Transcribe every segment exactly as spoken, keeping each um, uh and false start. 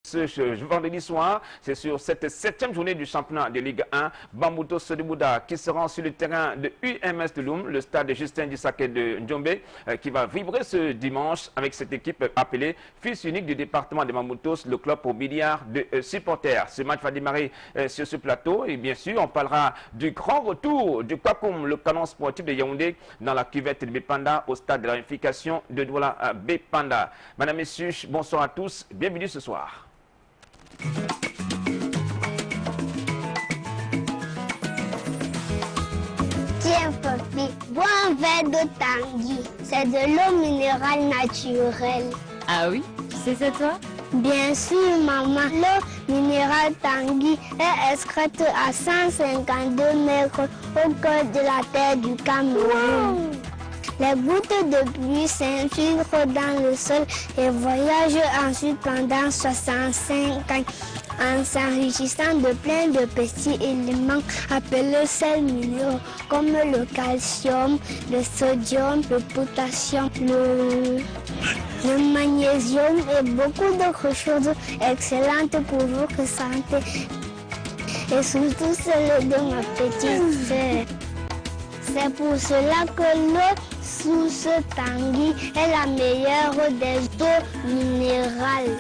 Ce vendredi soir, c'est sur cette septième journée du championnat de Ligue un, Bamboutos de Bouddha qui se rend sur le terrain de U M S de Loum, le stade de Justin Dissaké de Ndjombe, euh, qui va vibrer ce dimanche avec cette équipe appelée fils unique du département de Bamboutos, le club au milliard de euh, supporters. Ce match va démarrer euh, sur ce plateau et bien sûr, on parlera du grand retour du Kwakoum, le canon sportif de Yaoundé, dans la cuvette de Bépanda au stade de la réunification de Douala à Bépanda. Madame, Messieurs, bonsoir à tous, bienvenue ce soir. Tiens, papi, bois un verre d'eau Tanguy. C'est de l'eau minérale naturelle. Ah oui? Tu sais c'est toi? Bien sûr, maman. L'eau minérale Tanguy est extraite à cent cinquante-deux mètres au cœur de la terre du Cameroun. Wow. Les gouttes de pluie s'infiltrent dans le sol et voyagent ensuite pendant soixante-cinq ans en s'enrichissant de plein de petits éléments appelés sels minéraux comme le calcium, le sodium, le potassium, le, le magnésium et beaucoup d'autres choses excellentes pour votre santé. Et surtout celle de ma petite sœur. C'est pour cela que l'eau sous ce Tanguy est la meilleure des eaux minérales.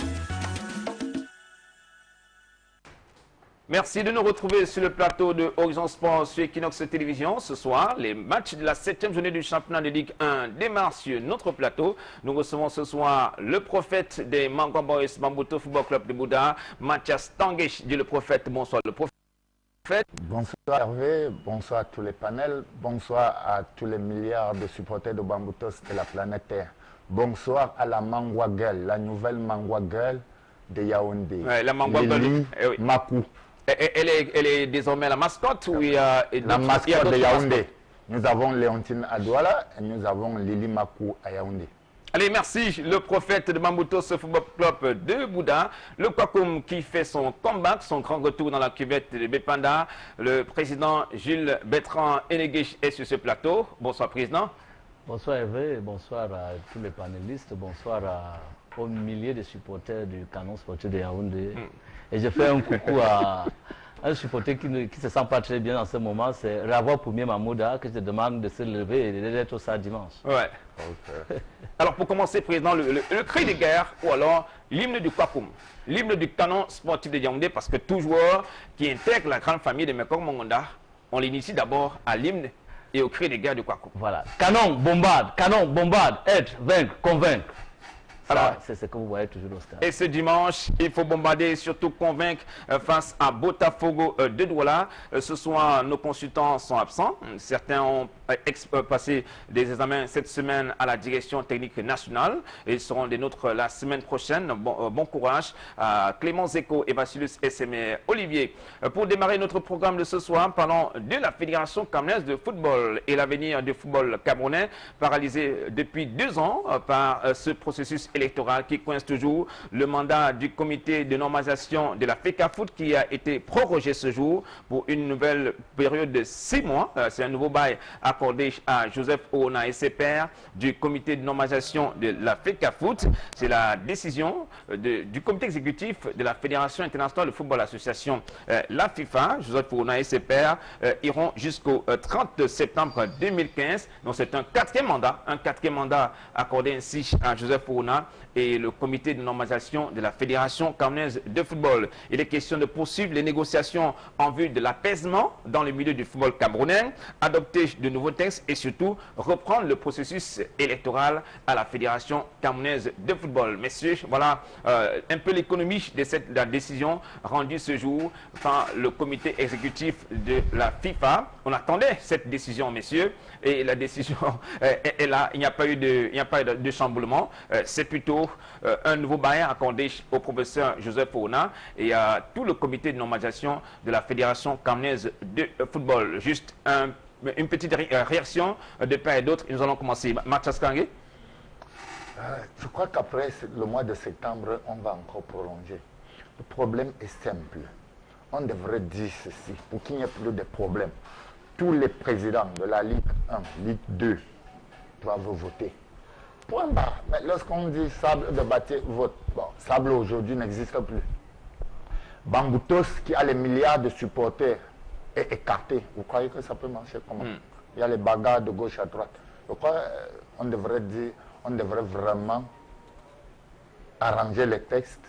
Merci de nous retrouver sur le plateau de Horizon Sport sur Equinox Télévision. Ce soir, les matchs de la septième journée du championnat de Ligue un démarrent sur notre plateau. Nous recevons ce soir le prophète des Mangwa Boys Bambouto Football Club de Bouddha, Mathias Tanguy, dit le prophète. Bonsoir le prophète. Bonsoir Hervé, bonsoir à tous les panels, bonsoir à tous les milliards de supporters de Bamboutos de la planète Terre. Bonsoir à la Mangwa Girl, la nouvelle Mangwa Girl de Yaoundé. Ouais, la Mangwa Girl, eh oui. Makou. Elle est, elle est désormais la mascotte ou il y a la mascotte de Yaoundé. Nous avons Léontine à Douala et nous avons Lili Makou à Yaoundé. Allez, merci. Le prophète de Bamboutos Football Club de Bouddha, le Kwakoum qui fait son comeback, son grand retour dans la cuvette de Bépanda. Le président Jules Bertrand Enegich est sur ce plateau. Bonsoir, président. Bonsoir, Hervé. Bonsoir à tous les panélistes. Bonsoir à, aux milliers de supporters du canon sportif de Yaoundé. Mm. Et je fais un coucou à un supporter qui ne qui se sent pas très bien en ce moment, c'est Ravo Poumie Mamouda, que je te demande de se lever et d'être au stade dimanche. Ouais. Okay. Alors pour commencer, président, le, le, le cri de guerre ou alors l'hymne du Kwakoum, l'hymne du canon sportif de Yaoundé, parce que tout joueur qui intègre la grande famille de Mekong Mongonda, on l'initie d'abord à l'hymne et au cri de guerre du Kwakoum. Voilà. Canon, bombarde, canon, bombarde, être, vaincre, convaincre. C'est ce que vous voyez toujours au stade. Et ce dimanche, il faut bombarder et surtout convaincre euh, face à Botafogo euh, de Douala. Euh, ce soir, nos consultants sont absents. Certains ont euh, euh, passé des examens cette semaine à la direction technique nationale et ils seront des nôtres la semaine prochaine. Bon, euh, bon courage à Clément Zeko et Bacillus S M Olivier. Euh, pour démarrer notre programme de ce soir, parlons de la Fédération camerounaise de football et l'avenir du football camerounais, paralysé depuis deux ans euh, par euh, ce processus électoral qui coince toujours. Le mandat du comité de normalisation de la FECAFOOT qui a été prorogé ce jour pour une nouvelle période de six mois. Euh, C'est un nouveau bail accordé à Joseph Oona et ses pairs du comité de normalisation de la FECAFOOT. C'est la décision de, du comité exécutif de la Fédération internationale de football association, euh, la FIFA. Joseph Oona et ses pairs euh, iront jusqu'au euh, trente septembre deux mille quinze. Donc c'est un quatrième mandat, un quatrième mandat accordé ainsi à Joseph Oona et le comité de normalisation de la Fédération camerounaise de football. Il est question de poursuivre les négociations en vue de l'apaisement dans le milieu du football camerounais, adopter de nouveaux textes et surtout reprendre le processus électoral à la Fédération camerounaise de football. Messieurs, voilà euh, un peu l'économie de cette la décision rendue ce jour par le comité exécutif de la FIFA. On attendait cette décision, messieurs, et la décision euh, est, est là. Il n'y a pas eu de, il n'y a pas eu de, de chamboulement. Euh, C'est plutôt euh, un nouveau bail accordé au professeur Joseph Oona et à tout le comité de normalisation de la Fédération camerounaise de football. Juste un, une petite ré réaction de part et d'autre. Nous allons commencer. Mathias Tanguy. Euh, je crois qu'après le mois de septembre, on va encore prolonger. Le problème est simple. On devrait dire ceci pour qu'il n'y ait plus de problème. Tous les présidents de la Ligue un, Ligue deux doivent voter Point barre. Mais lorsqu'on dit Sable de Batié vote, bon, Sable aujourd'hui n'existe plus. Bamboutos, qui a les milliards de supporters, est écarté. Vous croyez que ça peut marcher comment? mm. Il y a les bagarres de gauche à droite. Je crois qu'on devrait dire, on devrait vraiment arranger les textes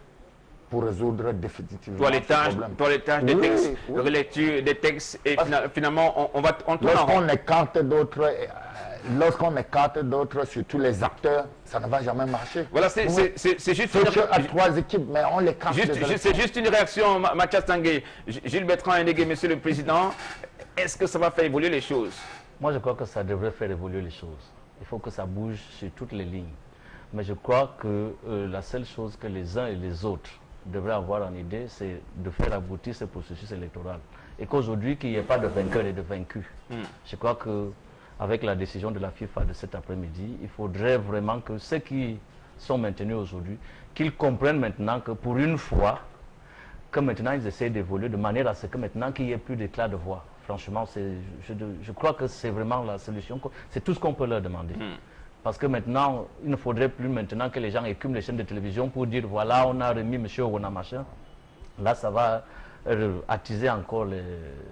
pour résoudre définitivement toi les tâches, toi les tâches des oui, textes, oui. relecture des textes, et Parce finalement on, on va on lorsqu'on écarte d'autres, euh, lorsqu'on écarte d'autres, surtout les acteurs, ça ne va jamais marcher. Voilà, c'est juste une... à trois équipes, mais on les carte. C'est juste une réaction, Mathias Tanguy. Gilles Bertrand Ndege, Monsieur le Président, est-ce que ça va faire évoluer les choses? Moi, je crois que ça devrait faire évoluer les choses. Il faut que ça bouge sur toutes les lignes. Mais je crois que euh, la seule chose que les uns et les autres devraient avoir en idée, c'est de faire aboutir ce processus électoral. Et qu'aujourd'hui, qu'il n'y ait pas de vainqueur et de vaincu. Mm. Je crois qu'avec la décision de la FIFA de cet après-midi, il faudrait vraiment que ceux qui sont maintenus aujourd'hui, qu'ils comprennent maintenant que pour une fois, que maintenant ils essaient d'évoluer de manière à ce que maintenant qu'il n'y ait plus d'éclat de voix. Franchement, je, je crois que c'est vraiment la solution. C'est tout ce qu'on peut leur demander. Mm. Parce que maintenant, il ne faudrait plus maintenant que les gens écument les chaînes de télévision pour dire voilà, on a remis M. Rona machin. Là, ça va euh, attiser encore les,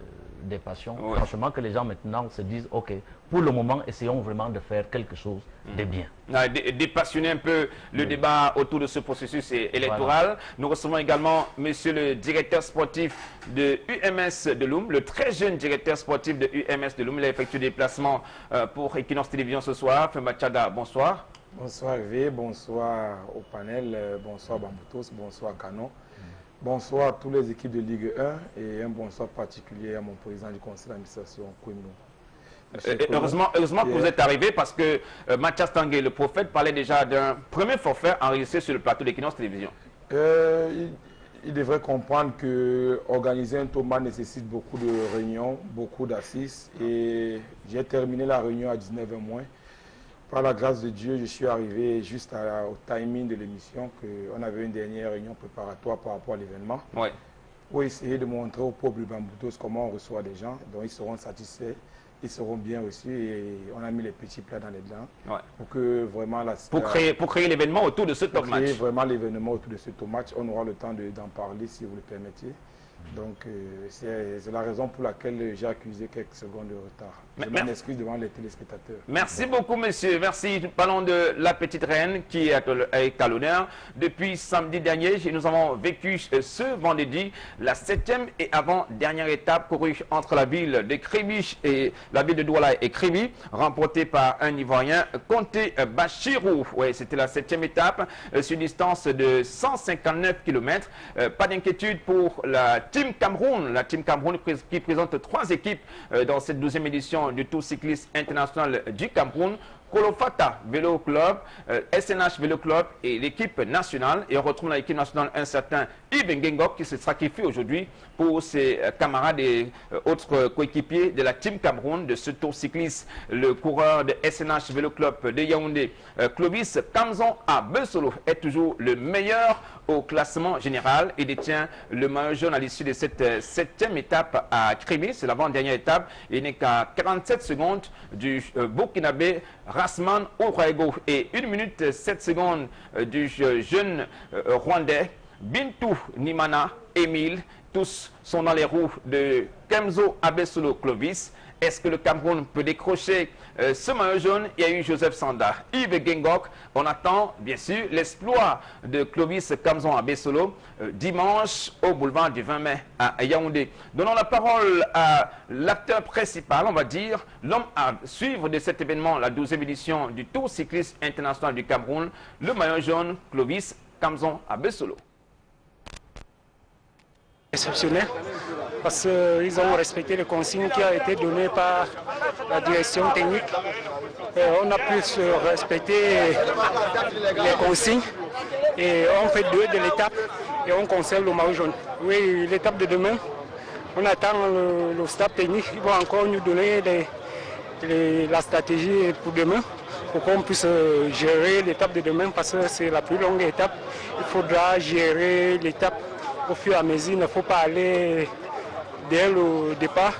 des passions. Ouais. Franchement, que les gens maintenant se disent ok, pour le moment, essayons vraiment de faire quelque chose de bien. Ah, dépassionner un peu le oui. débat autour de ce processus électoral. Voilà. Nous recevons également monsieur le directeur sportif de U M S de Loum, le très jeune directeur sportif de U M S de Loum. Il a effectué des déplacements euh, pour Equinox Télévision ce soir. Femba Tchada, bonsoir. Bonsoir V, bonsoir au panel, bonsoir Bamboutos, bonsoir Canon. Bonsoir à toutes les équipes de Ligue un et un bonsoir particulier à mon président du conseil d'administration, Kouimou. Euh, heureusement heureusement que vous êtes arrivé parce que euh, Mathias Tanguy, le prophète, parlait déjà d'un premier forfait enregistré sur le plateau d'Equinox Télévision. Euh, il, il devrait comprendre que organiser un tournoi nécessite beaucoup de réunions, beaucoup d'assises et j'ai terminé la réunion à dix-neuf heures moins. Par la grâce de Dieu, je suis arrivé juste à, au timing de l'émission, qu'on avait une dernière réunion préparatoire par rapport à l'événement. Ouais. Pour essayer de montrer au peuple Bamboutos comment on reçoit des gens, dont ils seront satisfaits, ils seront bien reçus et on a mis les petits plats dans les dents. Ouais. Pour que vraiment la... Pour créer, pour créer l'événement autour de ce top match. Pour créer vraiment l'événement autour de ce top match. On aura le temps d'en parler si vous le permettez. Donc, euh, c'est la raison pour laquelle j'ai accusé quelques secondes de retard. Je m'en excuse devant les téléspectateurs. Merci beaucoup, monsieur. Merci. Parlons de la petite reine qui est à l'honneur. Depuis samedi dernier, nous avons vécu ce vendredi la septième et avant-dernière étape courue entre la ville de Kribi et la ville de Douala et Kribi, remportée par un Ivoirien, Conté Bachirou. Oui, c'était la septième étape sur une distance de cent cinquante-neuf kilomètres. Euh, pas d'inquiétude pour la Team Cameroun, la Team Cameroun qui présente trois équipes euh, dans cette douzième édition du Tour cycliste international du Cameroun. Kolofata Vélo Club, euh, S N H Vélo Club et l'équipe nationale. Et on retrouve dans l'équipe nationale un certain Yves Ngengok qui se sacrifie aujourd'hui pour ses euh, camarades et euh, autres coéquipiers de la Team Cameroun de ce tour cycliste. Le coureur de S N H Vélo Club de Yaoundé, euh, Clovis Kamzon Abesolo, est toujours le meilleur au classement général et détient le maillot jaune à l'issue de cette euh, septième étape à Kribi. C'est l'avant-dernière étape. Il n'est qu'à quarante-sept secondes du euh, Burkinabé Rasman Ourégo et une minute sept secondes euh, du euh, jeune euh, Rwandais Bintou Nimana Emile. Tous sont dans les roues de Kemzo Abesolo Clovis. Est-ce que le Cameroun peut décrocher euh, ce maillot jaune? Il y a eu Joseph Sanda, Yves Ngengok. On attend bien sûr l'exploit de Clovis Kamzon Abesolo euh, dimanche au boulevard du vingt mai à Yaoundé. Donnons la parole à l'acteur principal, on va dire, l'homme à suivre de cet événement, la douzième édition du Tour cycliste international du Cameroun, le maillot jaune Clovis Kamzon Abesolo. Exceptionnel parce qu'ils ont respecté les consignes qui ont été données par la direction technique. Et on a pu respecter les consignes et on fait deux de l'étape et on conserve le maillot jaune. Oui, l'étape de demain, on attend le, le staff technique. Ils vont encore nous donner les, les, la stratégie pour demain pour qu'on puisse gérer l'étape de demain parce que c'est la plus longue étape. Il faudra gérer l'étape au fur et à mesure. Il ne faut pas aller dès le départ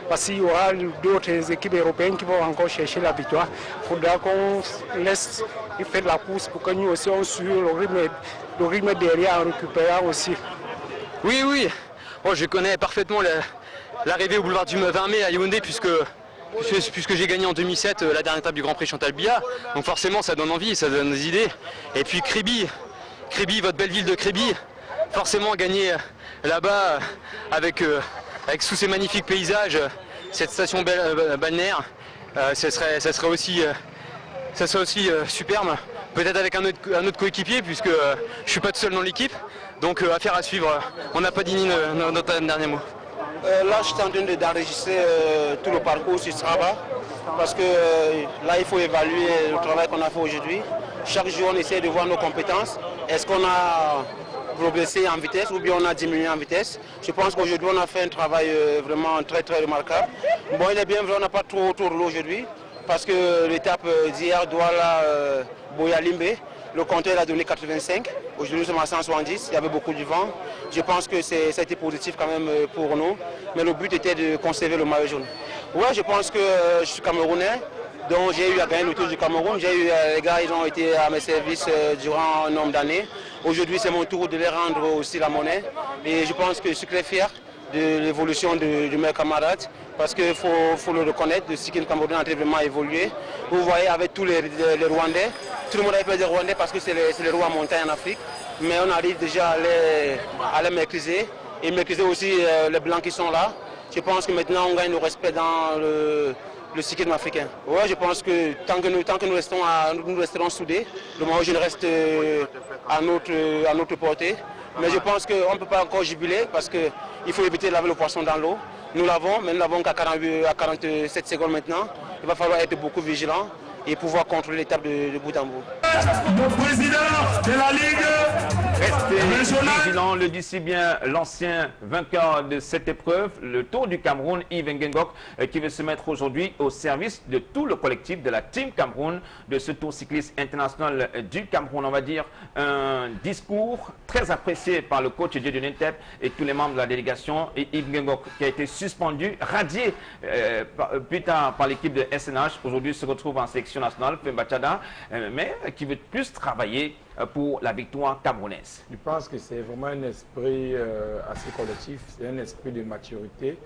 parce qu'il y aura d'autres équipes européennes qui vont encore chercher la victoire. Il faudra qu'on laisse faire la course pour que nous aussi on suive le rythme, le rythme derrière en récupérant aussi. Oui, oui, oh, je connais parfaitement l'arrivée au boulevard du vingt mai à Yaoundé puisque, puisque, puisque j'ai gagné en deux mille sept la dernière étape du Grand Prix Chantal Biya. Donc forcément ça donne envie, ça donne des idées. Et puis Kribi, Kribi, votre belle ville de Kribi, forcément gagner là-bas avec, euh, avec sous ces magnifiques paysages, cette station balnéaire, euh, ça, serait, ça serait aussi, euh, ça serait aussi euh, superbe. Peut-être avec un autre, un autre coéquipier puisque euh, je ne suis pas tout seul dans l'équipe. Donc euh, affaire à suivre, on n'a pas dit notre, notre dernier mot. Euh, là je suis en train d'enregistrer euh, tout le parcours sur Strava parce que euh, là il faut évaluer le travail qu'on a fait aujourd'hui. Chaque jour on essaie de voir nos compétences. Est-ce qu'on a progressé en vitesse ou bien on a diminué en vitesse? Je pense qu'aujourd'hui on a fait un travail euh, vraiment très très remarquable. Bon, il est bien vrai, on n'a pas trop autour de l'eau aujourd'hui parce que l'étape d'hier doit la euh, Boya-Limbe. Le compteur a donné quatre-vingt-cinq, aujourd'hui nous sommes à cent soixante-dix, il y avait beaucoup de vent. Je pense que ça a été positif quand même pour nous, mais le but était de conserver le maillot jaune. Ouais, je pense que euh, je suis camerounais, donc j'ai eu à gagner le Tour du Cameroun. J'ai eu, euh, les gars, ils ont été à mes services euh, durant un nombre d'années. Aujourd'hui c'est mon tour de les rendre aussi la monnaie et je pense que je suis très fier de l'évolution de, de mes camarades parce qu'il faut, faut le reconnaître, le cyclisme camerounais a vraiment évolué. Vous voyez avec tous les, les, les Rwandais, tout le monde a peur des Rwandais parce que c'est les, les rois montagne en Afrique, mais on arrive déjà à les, à les maîtriser et maîtriser aussi euh, les blancs qui sont là. Je pense que maintenant on gagne le respect dans le, le cyclisme africain. Ouais, je pense que tant que nous, tant que nous, restons à, nous resterons soudés, le maillot jaune reste euh, à, notre, à notre portée. Mais je pense qu'on ne peut pas encore jubiler parce qu'il faut éviter de laver le poisson dans l'eau. Nous l'avons, mais nous l'avons qu'à quarante-sept secondes maintenant. Il va falloir être beaucoup vigilant et pouvoir contrôler l'étape de, de bout en bout. Le président de la Ligue Restez vigilant, le dit si bien l'ancien vainqueur de cette épreuve, le Tour du Cameroun, Yves Ngengok, qui veut se mettre aujourd'hui au service de tout le collectif de la Team Cameroun, de ce Tour cycliste international du Cameroun. On va dire un discours très apprécié par le coach Dieu de Nintep et tous les membres de la délégation. Et Yves Ngengok qui a été suspendu, radié euh, par, plus tard par l'équipe de S N H, aujourd'hui se retrouve en sélection nationale, Fembachada, euh, mais qui veut plus travailler pour la victoire camerounaise. Je pense que c'est vraiment un esprit euh, assez collectif, c'est un esprit de maturité.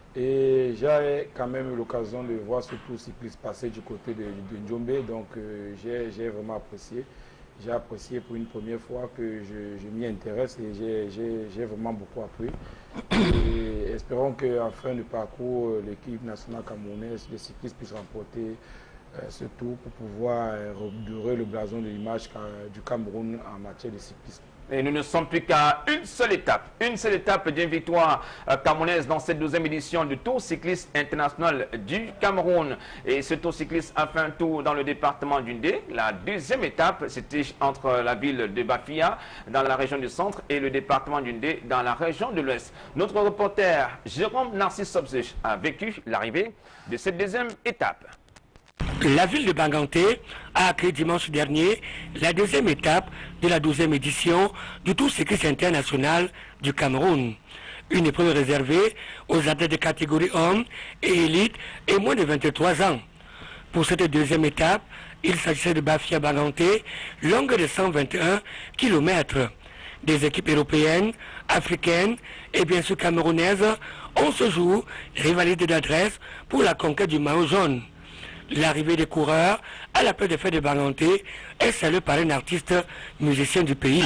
Et j'ai quand même eu l'occasion de voir ce tour cycliste passer du côté de, de Njombe, donc euh, j'ai vraiment apprécié. J'ai apprécié pour une première fois que je, je m'y intéresse et j'ai vraiment beaucoup appris. Et espérons qu'en fin de parcours, l'équipe nationale camerounaise de cyclistes puisse remporter euh, ce tour pour pouvoir euh, redorer le blason de l'image du Cameroun en matière de cyclisme. Et nous ne sommes plus qu'à une seule étape, une seule étape d'une victoire euh, camerounaise dans cette douzième édition du Tour cycliste international du Cameroun. Et ce Tour cycliste a fait un tour dans le département d'Undé. La deuxième étape, c'était entre la ville de Bafia, dans la région du centre, et le département d'Undé, dans la région de l'ouest. Notre reporter Jérôme Narcisse Sobzech a vécu l'arrivée de cette deuxième étape. La ville de Banganté a accueilli dimanche dernier la deuxième étape de la douzième édition du Tour cycliste international du Cameroun. Une épreuve réservée aux athlètes de catégorie hommes et élite et moins de vingt-trois ans. Pour cette deuxième étape, il s'agissait de Bafia Banganté, longue de cent vingt et un kilomètres. Des équipes européennes, africaines et bien sûr camerounaises ont ce jour rivalité d'adresse pour la conquête du maillot jaune. L'arrivée des coureurs à la place des fêtes de Banganté est saluée par un artiste musicien du pays.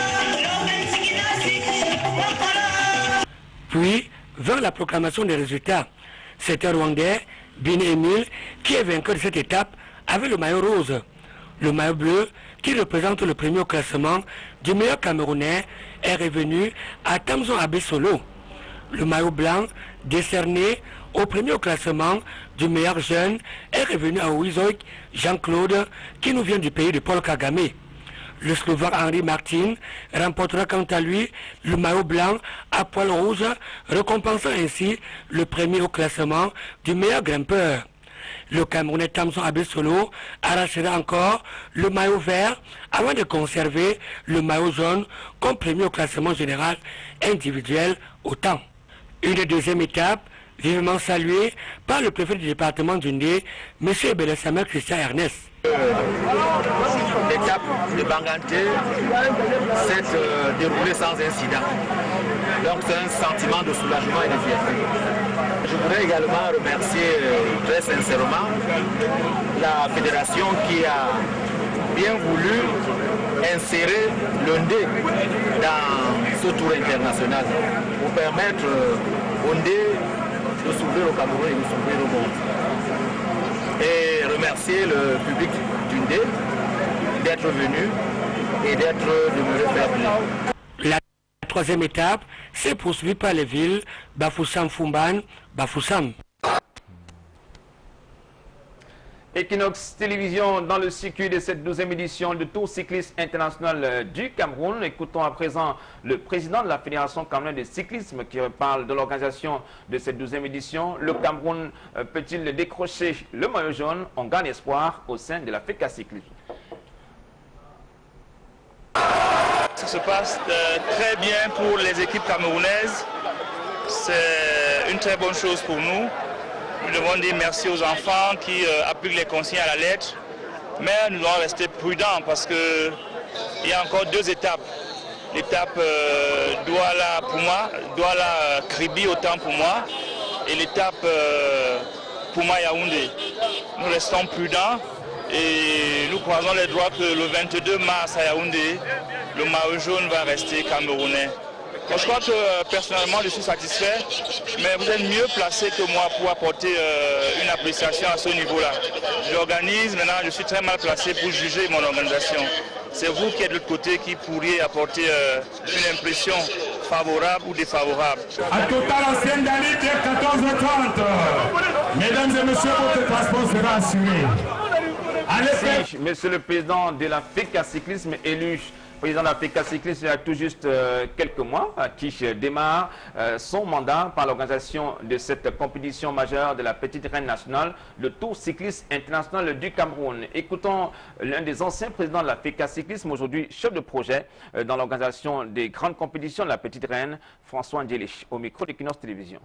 Puis, vers la proclamation des résultats, c'est un Rwandais, Bini Emile, qui est vainqueur de cette étape avec le maillot rose. Le maillot bleu, qui représente le premier au classement du meilleur Camerounais, est revenu à Tamzon Abesolo. Le maillot blanc, décerné au premier au classement du meilleur jeune, est revenu à Ouizoï Jean-Claude, qui nous vient du pays de Paul Kagame. Le Slovak Henri Martin remportera quant à lui le maillot blanc à poil rouge, récompensant ainsi le premier au classement du meilleur grimpeur. Le Camerounais Tamzon Abesolo arrachera encore le maillot vert avant de conserver le maillot jaune comme premier au classement général individuel au temps. Une deuxième étape vivement salué par le préfet du département d'Undé, M. Belessamer Christian Ernest. L'étape de Banganté s'est euh, déroulée sans incident. Donc c'est un sentiment de soulagement et de fierté. Je voudrais également remercier euh, très sincèrement la fédération qui a bien voulu insérer l'Undé dans ce tour international pour permettre euh, au Ndé de s'ouvrir au Cameroun et de s'ouvrir au monde. Et remercier le public du Ndé d'être venu et d'être demeuré fermé. La troisième étape s'est poursuivie par les villes Bafoussam Fumban, Bafoussam. Equinox Télévision dans le circuit de cette douzième édition du Tour cycliste international du Cameroun. Écoutons à présent le président de la Fédération camerounaise de cyclisme qui parle de l'organisation de cette douzième édition. Le Cameroun peut-il décrocher le maillot jaune? On gagne espoir au sein de la FECA Cyclisme. Ça se passe euh, très bien pour les équipes camerounaises. C'est une très bonne chose pour nous. Nous devons dire merci aux enfants qui euh, appliquent les consignes à la lettre. Mais nous devons rester prudents parce qu'il y a encore deux étapes. L'étape euh, Douala-Pouma, Douala-Kribi autant pour moi, et l'étape euh, Pouma-Yaoundé. Nous restons prudents et nous croisons les doigts que le vingt-deux mars à Yaoundé, le maillot jaune va rester camerounais. Bon, je crois que euh, personnellement je suis satisfait, mais vous êtes mieux placé que moi pour apporter euh, une appréciation à ce niveau-là. J'organise, maintenant je suis très mal placé pour juger mon organisation. C'est vous qui êtes de l'autre côté qui pourriez apporter euh, une impression favorable ou défavorable. À Total ancienne d'Ali, quatorze heures trente. Mesdames et messieurs, votre transport sera assuré. Merci, monsieur le président de la FECA Cyclisme élu. Président de la FECA Cyclisme il y a tout juste euh, quelques mois, qui démarre euh, son mandat par l'organisation de cette compétition majeure de la petite reine nationale, le Tour cycliste international du Cameroun. Écoutons l'un des anciens présidents de la FECA Cyclisme, aujourd'hui chef de projet euh, dans l'organisation des grandes compétitions de la petite reine, François Ndjelich, au micro d'Equinox Télévision.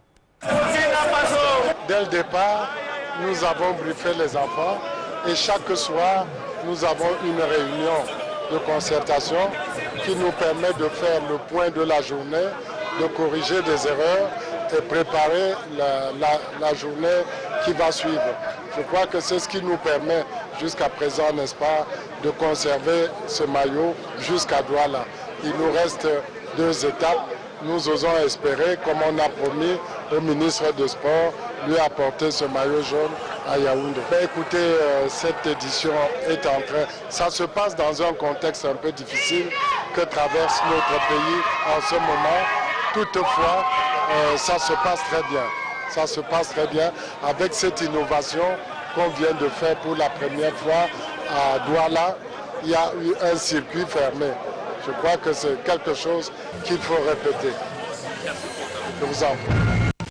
Dès le départ, nous avons briefé les enfants et chaque soir, nous avons une réunion de concertation qui nous permet de faire le point de la journée, de corriger des erreurs et préparer la, la, la journée qui va suivre. Je crois que c'est ce qui nous permet jusqu'à présent, n'est-ce pas, de conserver ce maillot jusqu'à Douala. Il nous reste deux étapes. Nous osons espérer, comme on a promis au ministre des Sports, lui apporter ce maillot jaune à Yaoundé. Ben, écoutez, euh, cette édition est en train... Ça se passe dans un contexte un peu difficile que traverse notre pays en ce moment. Toutefois, euh, ça se passe très bien. Ça se passe très bien avec cette innovation qu'on vient de faire pour la première fois à Douala. Il y a eu un circuit fermé. Je crois que c'est quelque chose qu'il faut répéter. Je vous en prie.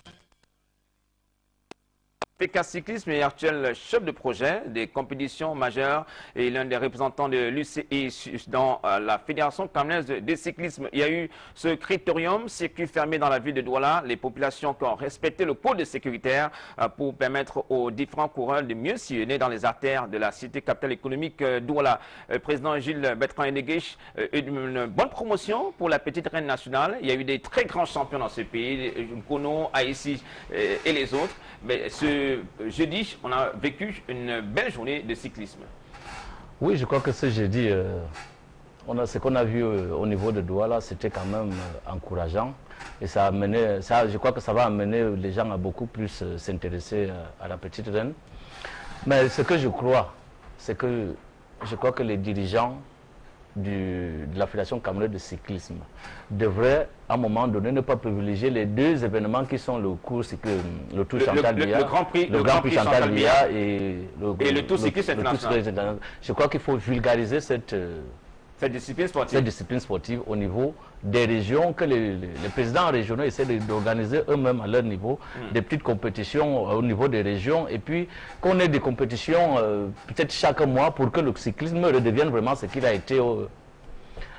FECA Cyclisme est actuel chef de projet des compétitions majeures et l'un des représentants de l'U C I dans euh, la Fédération camerounaise de cyclisme. Il y a eu ce critérium, circuit fermé dans la ville de Douala, les populations qui ont respecté le code sécuritaire euh, pour permettre aux différents coureurs de mieux sillonner dans les artères de la cité capitale économique euh, Douala. Euh, président Gilles Bertrand Henneguich, euh, une bonne promotion pour la petite reine nationale. Il y a eu des très grands champions dans ce pays, Nkono, Haïti euh, et les autres. Mais ce jeudi, on a vécu une belle journée de cyclisme. Oui, je crois que ce jeudi, euh, on a, ce qu'on a vu euh, au niveau de Douala, c'était quand même euh, encourageant. Et ça a amené, ça, je crois que ça va amener les gens à beaucoup plus euh, s'intéresser euh, à la petite reine. Mais ce que je crois, c'est que je crois que les dirigeants Du, de la Fédération camerounaise de cyclisme devrait à un moment donné ne pas privilégier les deux événements qui sont le cours le Tour Chantal Biya, le, le, le Grand Prix, le le Grand Prix Chantal Biya et le, et le Tour cycliste international. Je crois qu'il faut vulgariser cette, cette, discipline sportive. cette discipline sportive au niveau des régions, que les, les, les présidents régionaux essaient d'organiser eux-mêmes à leur niveau mm. des petites compétitions au niveau des régions et puis qu'on ait des compétitions euh, peut-être chaque mois pour que le cyclisme redevienne vraiment ce qu'il a été au,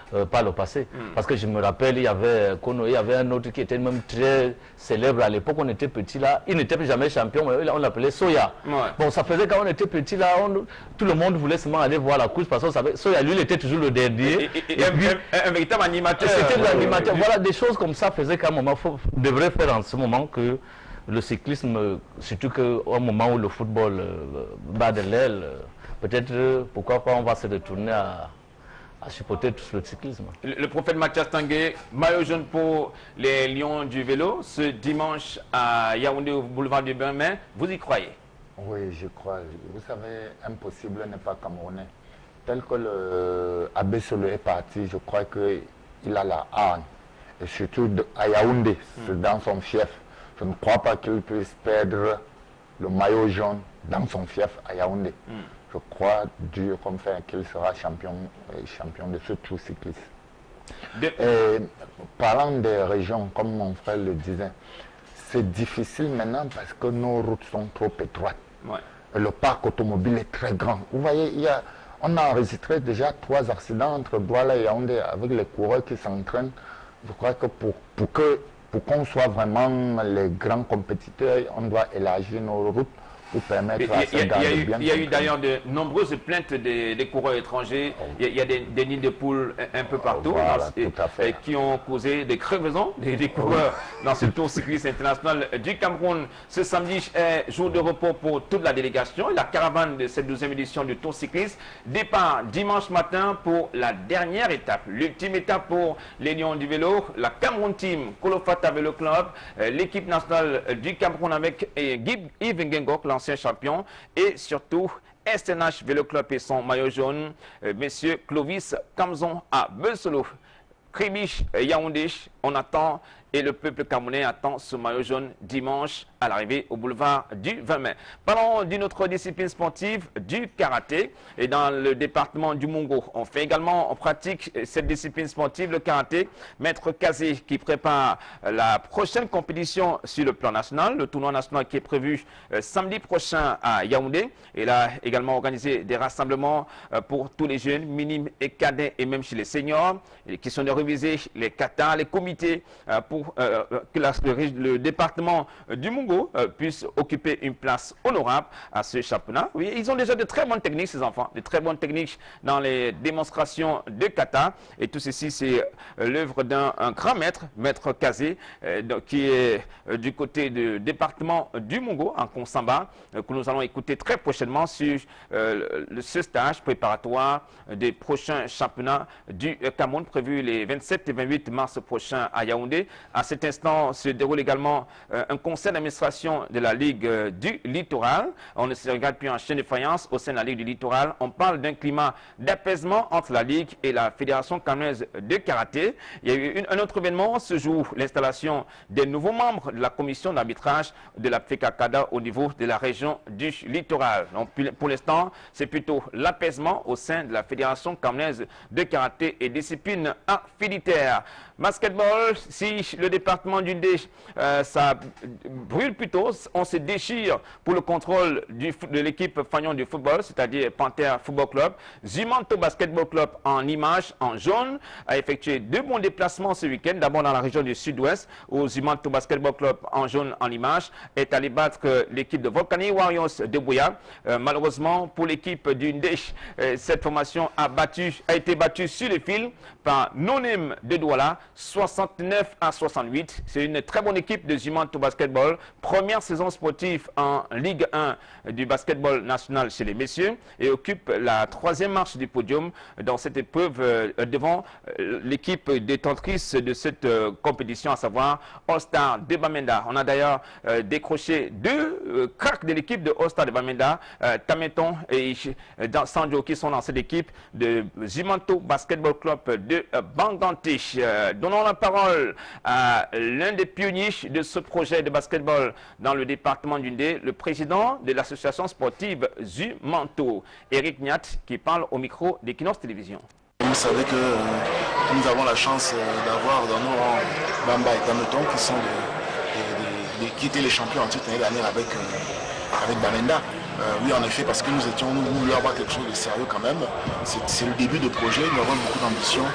euh, par le passé. Mm. Parce que je me rappelle, il y avait Kono, il y avait un autre qui était même très célèbre à l'époque, on était petit là, il n'était jamais champion, mais on l'appelait Soya. Ouais. Bon, ça faisait quand on était petit là, on, tout le monde voulait seulement aller voir la course parce qu'on savait, Soya lui il était toujours le dernier. Et, et, et, et puis, un, un véritable animateur. C'était l'animateur. Voilà, des choses comme ça faisaient qu'à un moment, il devrait faire en ce moment que le cyclisme, surtout qu'au moment où le football euh, bat de l'aile, euh, peut-être euh, pourquoi pas on va se retourner à, à supporter tout le cyclisme. Le, le prophète Mathias Tanguay, maillot jaune pour les Lions du vélo, ce dimanche à Yaoundé au boulevard du Bain-Main, vous y croyez? Oui, je crois. Vous savez, impossible n'est pas camerounais. Tel que le Abbé Solo est parti, je crois qu'il a la hargne. Et surtout de, à Yaoundé, c'est mm. dans son fief. Je ne crois pas qu'il puisse perdre le maillot jaune dans son fief à Yaoundé. Mm. Je crois dur comme fer qu'il sera champion, euh, champion de ce tour cycliste. De... Et parlant des régions, comme mon frère le disait, c'est difficile maintenant parce que nos routes sont trop étroites. Ouais. Et le parc automobile est très grand. Vous voyez, il y a, on a enregistré déjà trois accidents entre Douala et Yaoundé avec les coureurs qui s'entraînent. Je crois que pour, pour que Pour qu'on soit vraiment les grands compétiteurs, on doit élargir nos routes pour permettre à ces gars de bien. Il y a eu d'ailleurs de nombreuses plaintes des, des coureurs étrangers. Oh. Il, y a, il y a des, des nids de poules un peu partout, oh, voilà, dans, tout à fait. Et, qui ont causé des crevaisons des, des coureurs oh. dans ce tour cycliste international du Cameroun. Ce samedi est jour de repos pour toute la délégation. La caravane de cette douzième édition du tour cycliste départ dimanche matin pour la dernière étape, l'ultime étape pour les Lions du vélo, la Cameroun Team, Kolofata Vélo Club, l'équipe nationale du Cameroun avec Yves Ngengok, l'ancien champion, et surtout S N H Vélo Club et son maillot jaune, euh, messieurs Clovis Kamzon à Bensolo, Kribich Yaoundé, on attend, et le peuple camerounais attend ce maillot jaune dimanche à l'arrivée au boulevard du vingt mai. Parlons d'une autre discipline sportive, du karaté. Et dans le département du Mungo, on fait également, on pratique cette discipline sportive, le karaté. Maître Kazé qui prépare la prochaine compétition sur le plan national, le tournoi national qui est prévu euh, samedi prochain à Yaoundé. Il a également organisé des rassemblements euh, pour tous les jeunes, minimes et cadets, et même chez les seniors, et qui sont de réviser les katas, les comités euh, pour Euh, que la, le, le département euh, du Mungo euh, puisse occuper une place honorable à ce championnat. Oui, ils ont déjà de très bonnes techniques, ces enfants, de très bonnes techniques dans les démonstrations de kata. Et tout ceci, c'est euh, l'œuvre d'un grand maître, maître Kazé, euh, donc, qui est euh, du côté du département du Mungo, en Konsamba, euh, que nous allons écouter très prochainement sur euh, le, ce stage préparatoire euh, des prochains championnats du euh, Cameroun, prévu les vingt-sept et vingt-huit mars prochains à Yaoundé. À cet instant se déroule également euh, un conseil d'administration de la Ligue euh, du Littoral. On ne se regarde plus en chaîne de faïence au sein de la Ligue du Littoral. On parle d'un climat d'apaisement entre la Ligue et la Fédération camerounaise de karaté. Il y a eu une, un autre événement ce jour, l'installation des nouveaux membres de la commission d'arbitrage de la F E C A C A D A au niveau de la région du Littoral. Donc, pour l'instant, c'est plutôt l'apaisement au sein de la Fédération camerounaise de karaté et discipline affilitaire. Basketball, si le département du D, euh, ça brûle plutôt, on se déchire pour le contrôle du, de l'équipe Fagnon du football, c'est-à-dire Panthère Football Club. Zumanto Basketball Club en image, en jaune, a effectué deux bons déplacements ce week-end, d'abord dans la région du sud-ouest, où Zumanto Basketball Club en jaune, en image, est allé battre l'équipe de Volcanic Warriors de Bouya. Euh, malheureusement, pour l'équipe du D, euh, cette formation a, battu, a été battue sur le fil par Nonem de Douala, soixante-neuf à soixante-huit. C'est une très bonne équipe de Zumanto Basketball. Première saison sportive en Ligue un du basketball national chez les messieurs et occupe la troisième marche du podium dans cette épreuve euh, devant euh, l'équipe détentrice de cette euh, compétition, à savoir All-Star de Bamenda. On a d'ailleurs euh, décroché deux euh, cracks de l'équipe de All-Star de Bamenda, euh, Tameton et euh, Sanjo, qui sont dans cette équipe de Zumanto Basketball Club de euh, Bangantish. Euh, donnons la parole à l'un des pionniers de ce projet de basketball dans le département du Ndé, le président de l'association sportive Zumanto, Eric Niat, qui parle au micro d'Equinox Télévision. Vous savez que euh, nous avons la chance euh, d'avoir dans nos rangs Bamba et Tameton qui sont les, les, les, qui étaient les champions en titre l'année dernière avec, euh, avec Bamenda. Euh, oui, en effet, parce que nous étions, nous voulions avoir quelque chose de sérieux quand même. C'est le début de projet, nous avons beaucoup d'ambition.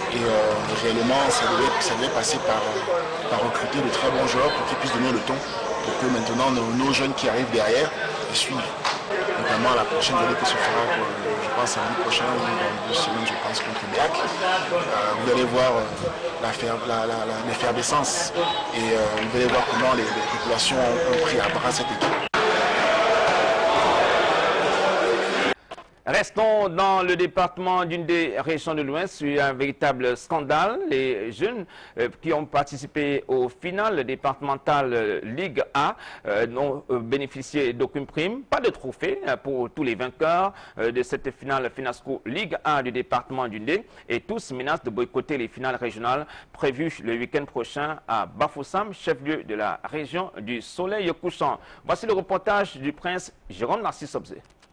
Et euh, réellement, ça devait, ça devait passer par, par recruter de très bons joueurs pour qu'ils puissent donner le ton, pour que maintenant nos, nos jeunes qui arrivent derrière les suivent. Notamment la prochaine journée qui se fera, quoi, je pense samedi prochain ou dans deux semaines, je pense, contre B A C. Euh, vous allez voir euh, l'effervescence et euh, vous allez voir comment les, les populations ont pris à bras cette équipe. Restons dans le département d'une des régions de l'Ouest sur un véritable scandale. Les jeunes euh, qui ont participé au final départemental euh, Ligue A euh, n'ont euh, bénéficié d'aucune prime, pas de trophée euh, pour tous les vainqueurs euh, de cette finale Finasco Ligue A du département du Ndé, et tous menacent de boycotter les finales régionales prévues le week-end prochain à Bafoussam, chef-lieu de la région du Soleil couchant. Voici le reportage du prince Jérôme Narcisse Obzé.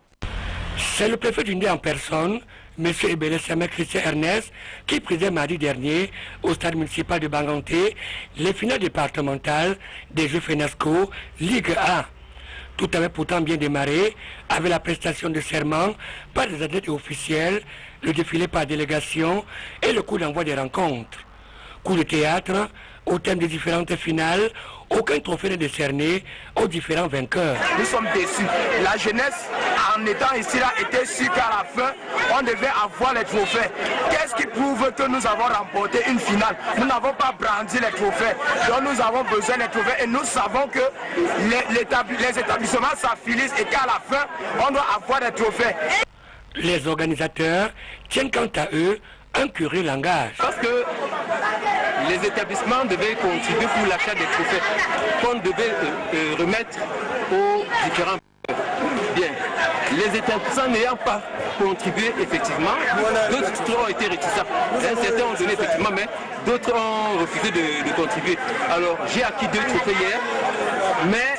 C'est le préfet du Ndé en personne, M. Ebele Samer Christian Ernest, qui présidait mardi dernier au stade municipal de Banganté les finales départementales des Jeux Finasco Ligue A. Tout avait pourtant bien démarré avec la prestation de serment par des athlètes officiels, le défilé par délégation et le coup d'envoi des rencontres. Coup de théâtre, au thème des différentes finales, aucun trophée n'est décerné aux différents vainqueurs. Nous sommes déçus. La jeunesse, en étant ici, là, était sûre qu'à la fin, on devait avoir les trophées. Qu'est-ce qui prouve que nous avons remporté une finale? Nous n'avons pas brandi les trophées. Donc nous avons besoin des trophées et nous savons que les, l'établi les établissements s'affilient et qu'à la fin, on doit avoir des trophées. Les organisateurs tiennent quant à eux un curieux langage. Parce que les établissements devaient contribuer pour l'achat des trophées qu'on devait euh, euh, remettre aux différents. Bien. Les établissements n'ayant pas contribué effectivement, d'autres ont été réticents. Certains ont donné effectivement, mais d'autres ont refusé de, de contribuer. Alors j'ai acquis deux trophées hier, mais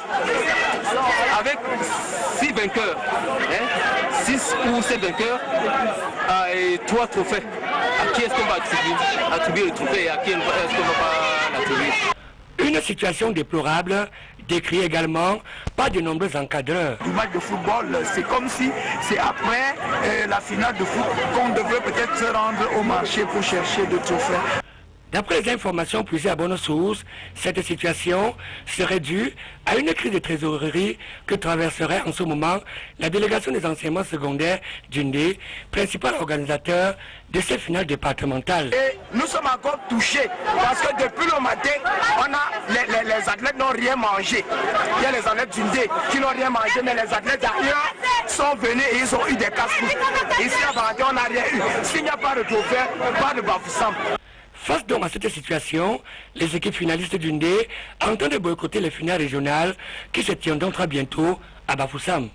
avec six vainqueurs, hein, six ou sept vainqueurs euh, et trois trophées. À qui est-ce qu'on va attribuer, attribuer le trophée et à qui est-ce qu'on ne va pas l'attribuer? Une situation déplorable décrite également par de nombreux encadreurs. Du match de football, c'est comme si c'est après euh, la finale de foot qu'on devrait peut-être se rendre au marché pour chercher de trophées. D'après les informations puisées à bonne source, cette situation serait due à une crise de trésorerie que traverserait en ce moment la délégation des enseignements secondaires du Ndé, principal organisateur de ces finales départementales. Et nous sommes encore touchés parce que depuis le matin, on a, les, les, les athlètes n'ont rien mangé. Il y a les athlètes du Ndé qui n'ont rien mangé, mais les athlètes d'ailleurs sont venus et ils ont eu des casse-coups. Ici à Banganté, on n'a rien eu. S'il n'y a pas de trophée, pas de Bafoussam. Face donc à cette situation, les équipes finalistes du Ndé entendent boycotter les finales régionales qui se tiendront très bientôt à Bafoussam.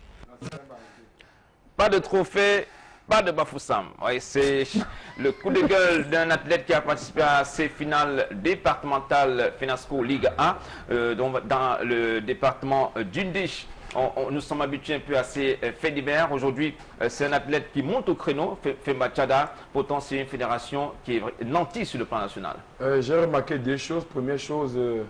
Pas de trophée, pas de Bafoussam. Oui, c'est le coup de gueule d'un athlète qui a participé à ces finales départementales Finasco Ligue A euh, donc dans le département du Ndé. On, on, nous sommes habitués un peu à ces euh, faits divers. Aujourd'hui, euh, c'est un athlète qui monte au créneau, fait Machada. Pourtant, c'est une fédération qui est nantie sur le plan national. Euh, J'ai remarqué deux choses. Première chose, euh,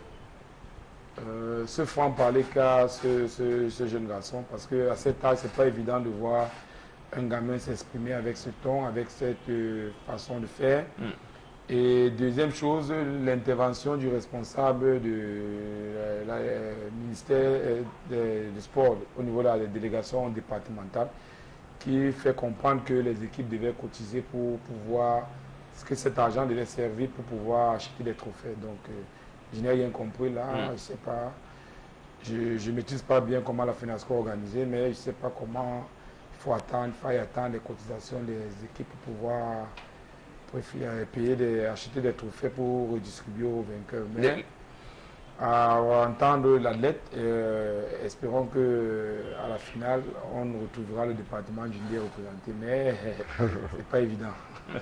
euh, ce franc parler qu'a ce, ce, ce jeune garçon. Parce qu'à cet âge, ce n'est pas évident de voir un gamin s'exprimer avec ce ton, avec cette euh, façon de faire. Mm. Et deuxième chose, l'intervention du responsable du euh, euh, ministère du sport au niveau de la délégation départementale qui fait comprendre que les équipes devaient cotiser pour pouvoir, que cet argent devait servir pour pouvoir acheter des trophées. Donc euh, je n'ai rien compris là, mmh. je ne sais pas, je ne maîtrise pas bien comment la Finasco est organisée, mais je ne sais pas comment il faut attendre, il faut attendre les cotisations des équipes pour pouvoir payer des, acheter des trophées pour redistribuer aux vainqueurs. Mais à entendre l'athlète, euh, espérons qu'à la finale, on retrouvera le département du Ndé représenté. Mais c'est pas évident.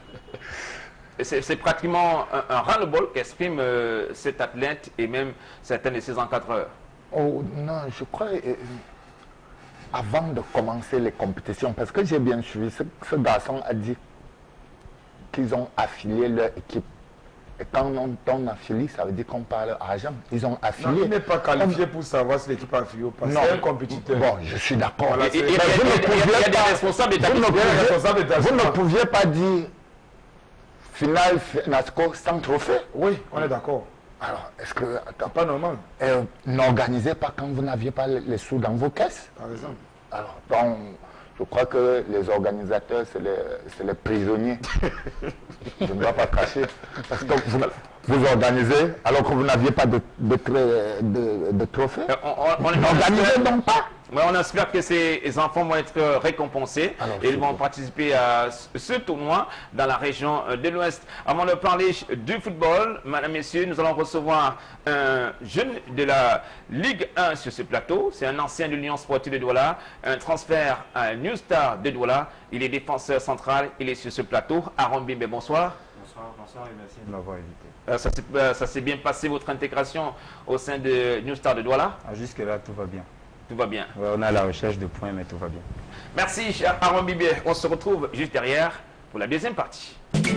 C'est pratiquement un, un ras-le-bol qu'exprime euh, cet athlète et même certains de ses encadreurs. Oh non, je crois... Euh, avant de commencer les compétitions, parce que j'ai bien suivi, ce, ce garçon a dit qu'ils ont affilié leur équipe. Et quand on, on affilie, ça veut dire qu'on parle argent. Ils ont affilié. Non, il n'est pas qualifié on... pour savoir si l'équipe a affilié ou pas. C'est un compétiteur. Bon, je suis d'accord. Voilà, il y a des responsables d'établissement. Vous ne pouviez pas dire finale FENASCO sans trophée. Oui, on est d'accord. Alors, est-ce que... C'est pas normal. Euh, N'organisez pas quand vous n'aviez pas les sous dans vos caisses. Par exemple. Alors, donc, je crois que les organisateurs, c'est les, les prisonniers. Je ne dois pas cacher. Parce que vous, vous organisez alors que vous n'aviez pas de, de, de, de trophée. N'organisez donc pas. Ouais, on espère que ces enfants vont être récompensés alors, et ils vont participer à ce tournoi dans la région de l'Ouest. Avant de parler du football, mesdames et messieurs, nous allons recevoir un jeune de la Ligue un sur ce plateau. C'est un ancien de l'Union sportive de Douala, un transfert à New Star de Douala. Il est défenseur central, il est sur ce plateau. Aaron Bimbe, bonsoir. Bonsoir, bonsoir et merci de m'avoir invité. Euh, ça s'est bien passé, votre intégration au sein de New Star de Douala? Ah, jusque-là, tout va bien. Tout va bien. Ouais, on a la recherche de points, mais tout va bien. Merci, cher Aaron Bimbe. On se retrouve juste derrière pour la deuxième partie.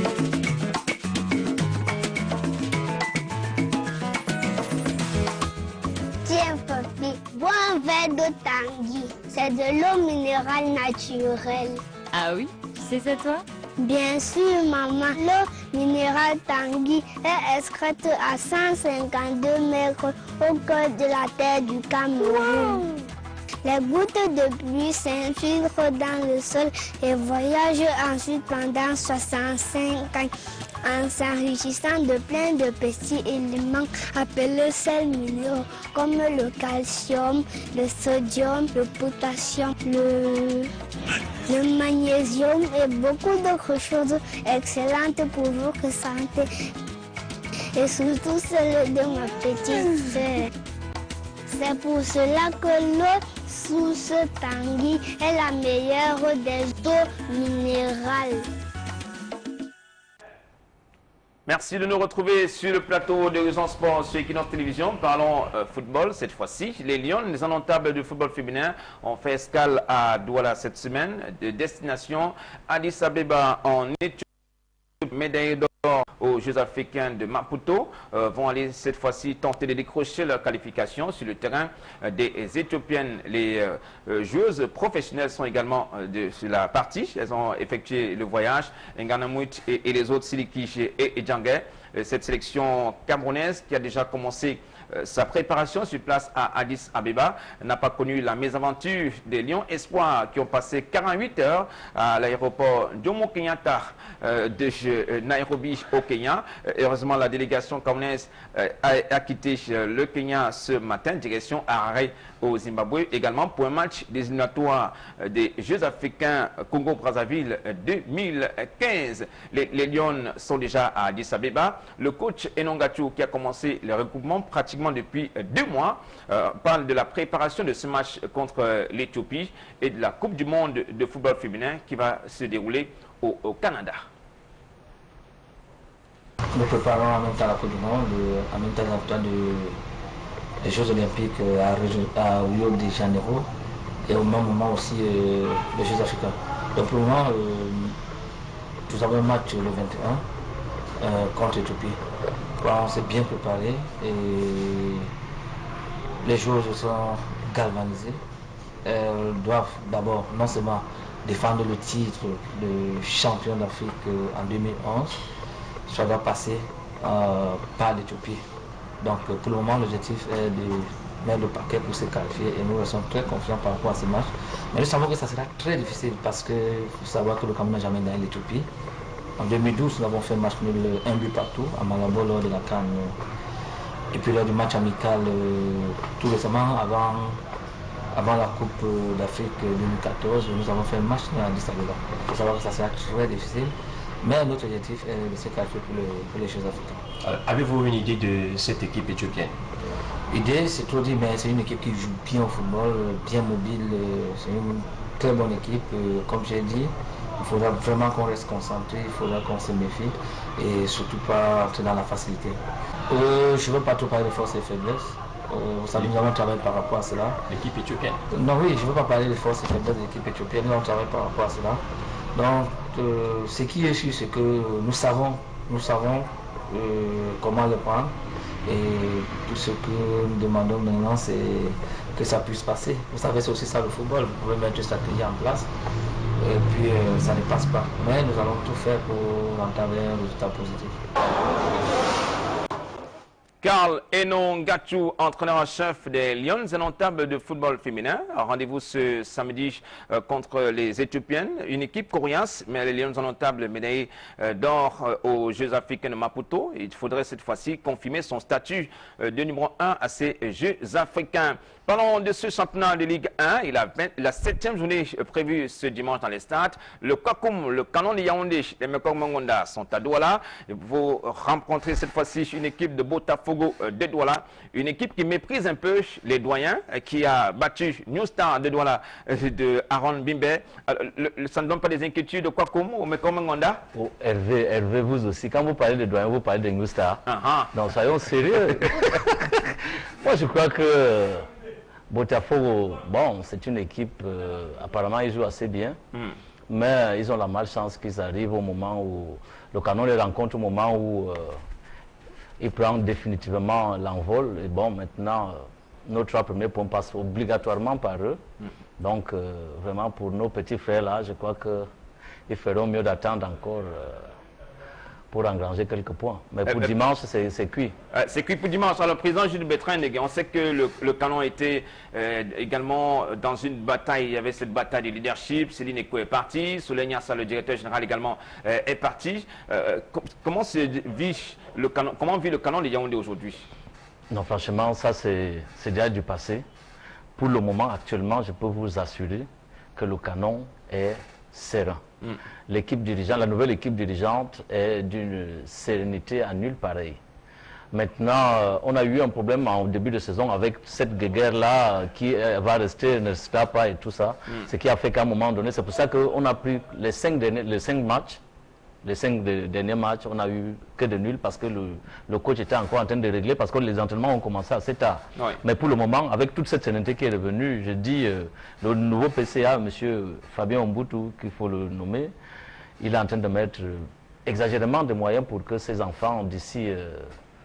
Tiens, papi, bois un verre d'eau Tanguy. C'est de l'eau minérale naturelle. Ah oui? C'est ça, toi? Bien sûr, maman. L'eau minérale Tanguy est inscrite à cent cinquante-deux mètres au cœur de la terre du Cameroun. Wow. Les gouttes de pluie s'infiltrent dans le sol et voyagent ensuite pendant soixante-cinq ans en s'enrichissant de plein de petits éléments appelés sels minéraux comme le calcium, le sodium, le potassium, le, le magnésium et beaucoup d'autres choses excellentes pour votre santé et surtout celle de ma petite sœur. C'est pour cela que l'eau sous ce Tanguy est la meilleure des eaux minérales. Merci de nous retrouver sur le plateau de Raison Sport sur Equinox Télévision. Parlons euh, football cette fois-ci. Les Lions, les indomptables du football féminin, ont fait escale à Douala cette semaine. De destination Addis Abeba en Éthiopie. Médaille d'or aux Jeux africains de Maputo euh, vont aller cette fois-ci tenter de décrocher leur qualification sur le terrain euh, des Éthiopiennes. Les euh, joueuses professionnelles sont également euh, de, sur la partie. Elles ont effectué le voyage. Nganamouit et, et les autres, Silikish et, et Djangé. Euh, cette sélection camerounaise qui a déjà commencé euh, sa préparation sur place à Addis Abeba n'a pas connu la mésaventure des Lions Espoirs qui ont passé quarante-huit heures à l'aéroport Jomo Kenyatta euh, de euh, Nairobi au Kenya. Euh, heureusement, la délégation camerounaise euh, a, a quitté euh, le Kenya ce matin, direction Harare au Zimbabwe, également pour un match des éliminatoires euh, des Jeux africains Congo-Brazzaville euh, deux mille quinze. Les, les Lions sont déjà à Addis Abeba. Le coach Enongachu, qui a commencé le regroupement pratiquement depuis euh, deux mois, euh, parle de la préparation de ce match contre euh, l'Éthiopie et de la Coupe du monde de football féminin qui va se dérouler au, au Canada. Nous préparons en même temps la Coupe du monde, en même temps l'emploi de, des Jeux Olympiques à, à Rio de Janeiro et au même moment aussi euh, les Jeux africains. Donc pour le moment, euh, nous avons un match le vingt et un euh, contre l'Éthiopie. On s'est bien préparé et les joueurs sont galvanisés. Elles doivent d'abord non seulement défendre le titre de champion d'Afrique en deux mille onze, ça doit passer euh, par l'Éthiopie. Donc pour le moment, l'objectif est de mettre le paquet pour se qualifier et nous sommes très confiants par rapport à ce match. Mais nous savons que ça sera très difficile parce qu'il faut savoir que le Cameroun n'a jamais gagné l'Éthiopie. En deux mille douze, nous avons fait un match nul, un but partout à Malabo lors de la CAN. Et puis lors du match amical, euh, tout récemment, avant, avant la Coupe d'Afrique deux mille quatorze, nous avons fait un match à Addis Abeba. Il faut savoir que ça sera très difficile. Mais notre objectif est de se qualifier pour, le, pour les Jeux africains. Avez-vous une idée de cette équipe éthiopienne? L'idée, c'est trop dit, mais c'est une équipe qui joue bien au football, bien mobile. C'est une très bonne équipe. Comme j'ai dit, il faudra vraiment qu'on reste concentré, il faudra qu'on se méfie et surtout pas entrer dans la facilité. Euh, je ne veux pas trop parler de forces et faiblesses. Euh, vous savez, nous avons travaillé par rapport à cela. L'équipe éthiopienne? Non, oui, je ne veux pas parler de forces et faiblesses de l'équipe éthiopienne. Nous avons travaillé par rapport à cela. Donc, euh, ce qui est sûr, c'est que nous savons, nous savons euh, comment le prendre. Et tout ce que nous demandons maintenant, c'est que ça puisse passer. Vous savez, c'est aussi ça le football. Vous pouvez mettre une stratégie en place. et puis euh, ça ne passe pas. Mais nous allons tout faire pour entamer un résultat positif. Karl Enongachu, entraîneur-chef des Lions indomptables de football féminin. Rendez-vous ce samedi euh, contre les Éthiopiennes. Une équipe coriace, mais les Lions indomptables médaillés euh, d'or euh, aux Jeux africains de Maputo. Il faudrait cette fois-ci confirmer son statut euh, de numéro un à ces Jeux africains. Parlons de ce championnat de Ligue un. Il a la septième journée prévue ce dimanche dans les stades. Le Kwakum, le Canon de Yaoundé, les Mekong Mongonda sont à Douala. Vous rencontrez cette fois-ci une équipe de Botafogo de Douala. Une équipe qui méprise un peu les doyens, qui a battu New Star de Douala de Aaron Bimbe. Ça ne donne pas des inquiétudes de Kwakum au Mekong Mongonda? Oh, Hervé, Hervé, vous aussi, quand vous parlez de doyens, vous parlez de New Star. Uh -huh. Donc soyons sérieux. Moi je crois que Botafogo, bon, c'est une équipe, euh, apparemment ils jouent assez bien, mm. mais ils ont la malchance qu'ils arrivent au moment où le Canon les rencontre, au moment où euh, ils prennent définitivement l'envol. Et bon, maintenant, euh, nos trois premiers points passent obligatoirement par eux. Mm. Donc, euh, vraiment, pour nos petits frères là, je crois qu'ils feront mieux d'attendre encore euh, pour engranger quelques points. Mais pour euh, dimanche, c'est cuit. Euh, c'est cuit pour dimanche. Alors, le président Gilles Bertrand, on sait que le, le Canon était euh, également dans une bataille. Il y avait cette bataille de leadership. Céline Eko est partie. Soleil Niassa, le directeur général également, euh, est parti. Euh, comment, vit le Canon, comment vit le Canon de Yaoundé aujourd'hui? Non, franchement, ça, c'est déjà du passé. Pour le moment, actuellement, je peux vous assurer que le Canon est serein. Mm. L'équipe dirigeante, la nouvelle équipe dirigeante est d'une sérénité à nulle pareil. Maintenant, euh, on a eu un problème en début de saison avec cette guerre-là qui euh, va rester, ne restera pas et tout ça. Mm. Ce qui a fait qu'à un moment donné, c'est pour ça qu'on a pris les cinq, derniers, les cinq matchs, les cinq de, derniers matchs, on a eu que de nuls parce que le, le coach était encore en train de régler parce que les entraînements ont commencé assez tard. Oui. Mais pour le moment, avec toute cette sérénité qui est revenue, je dis, euh, le nouveau P C A, M. Fabien Ombutu, qu'il faut le nommer, il est en train de mettre euh, exagérément de moyens pour que ces enfants, d'ici euh,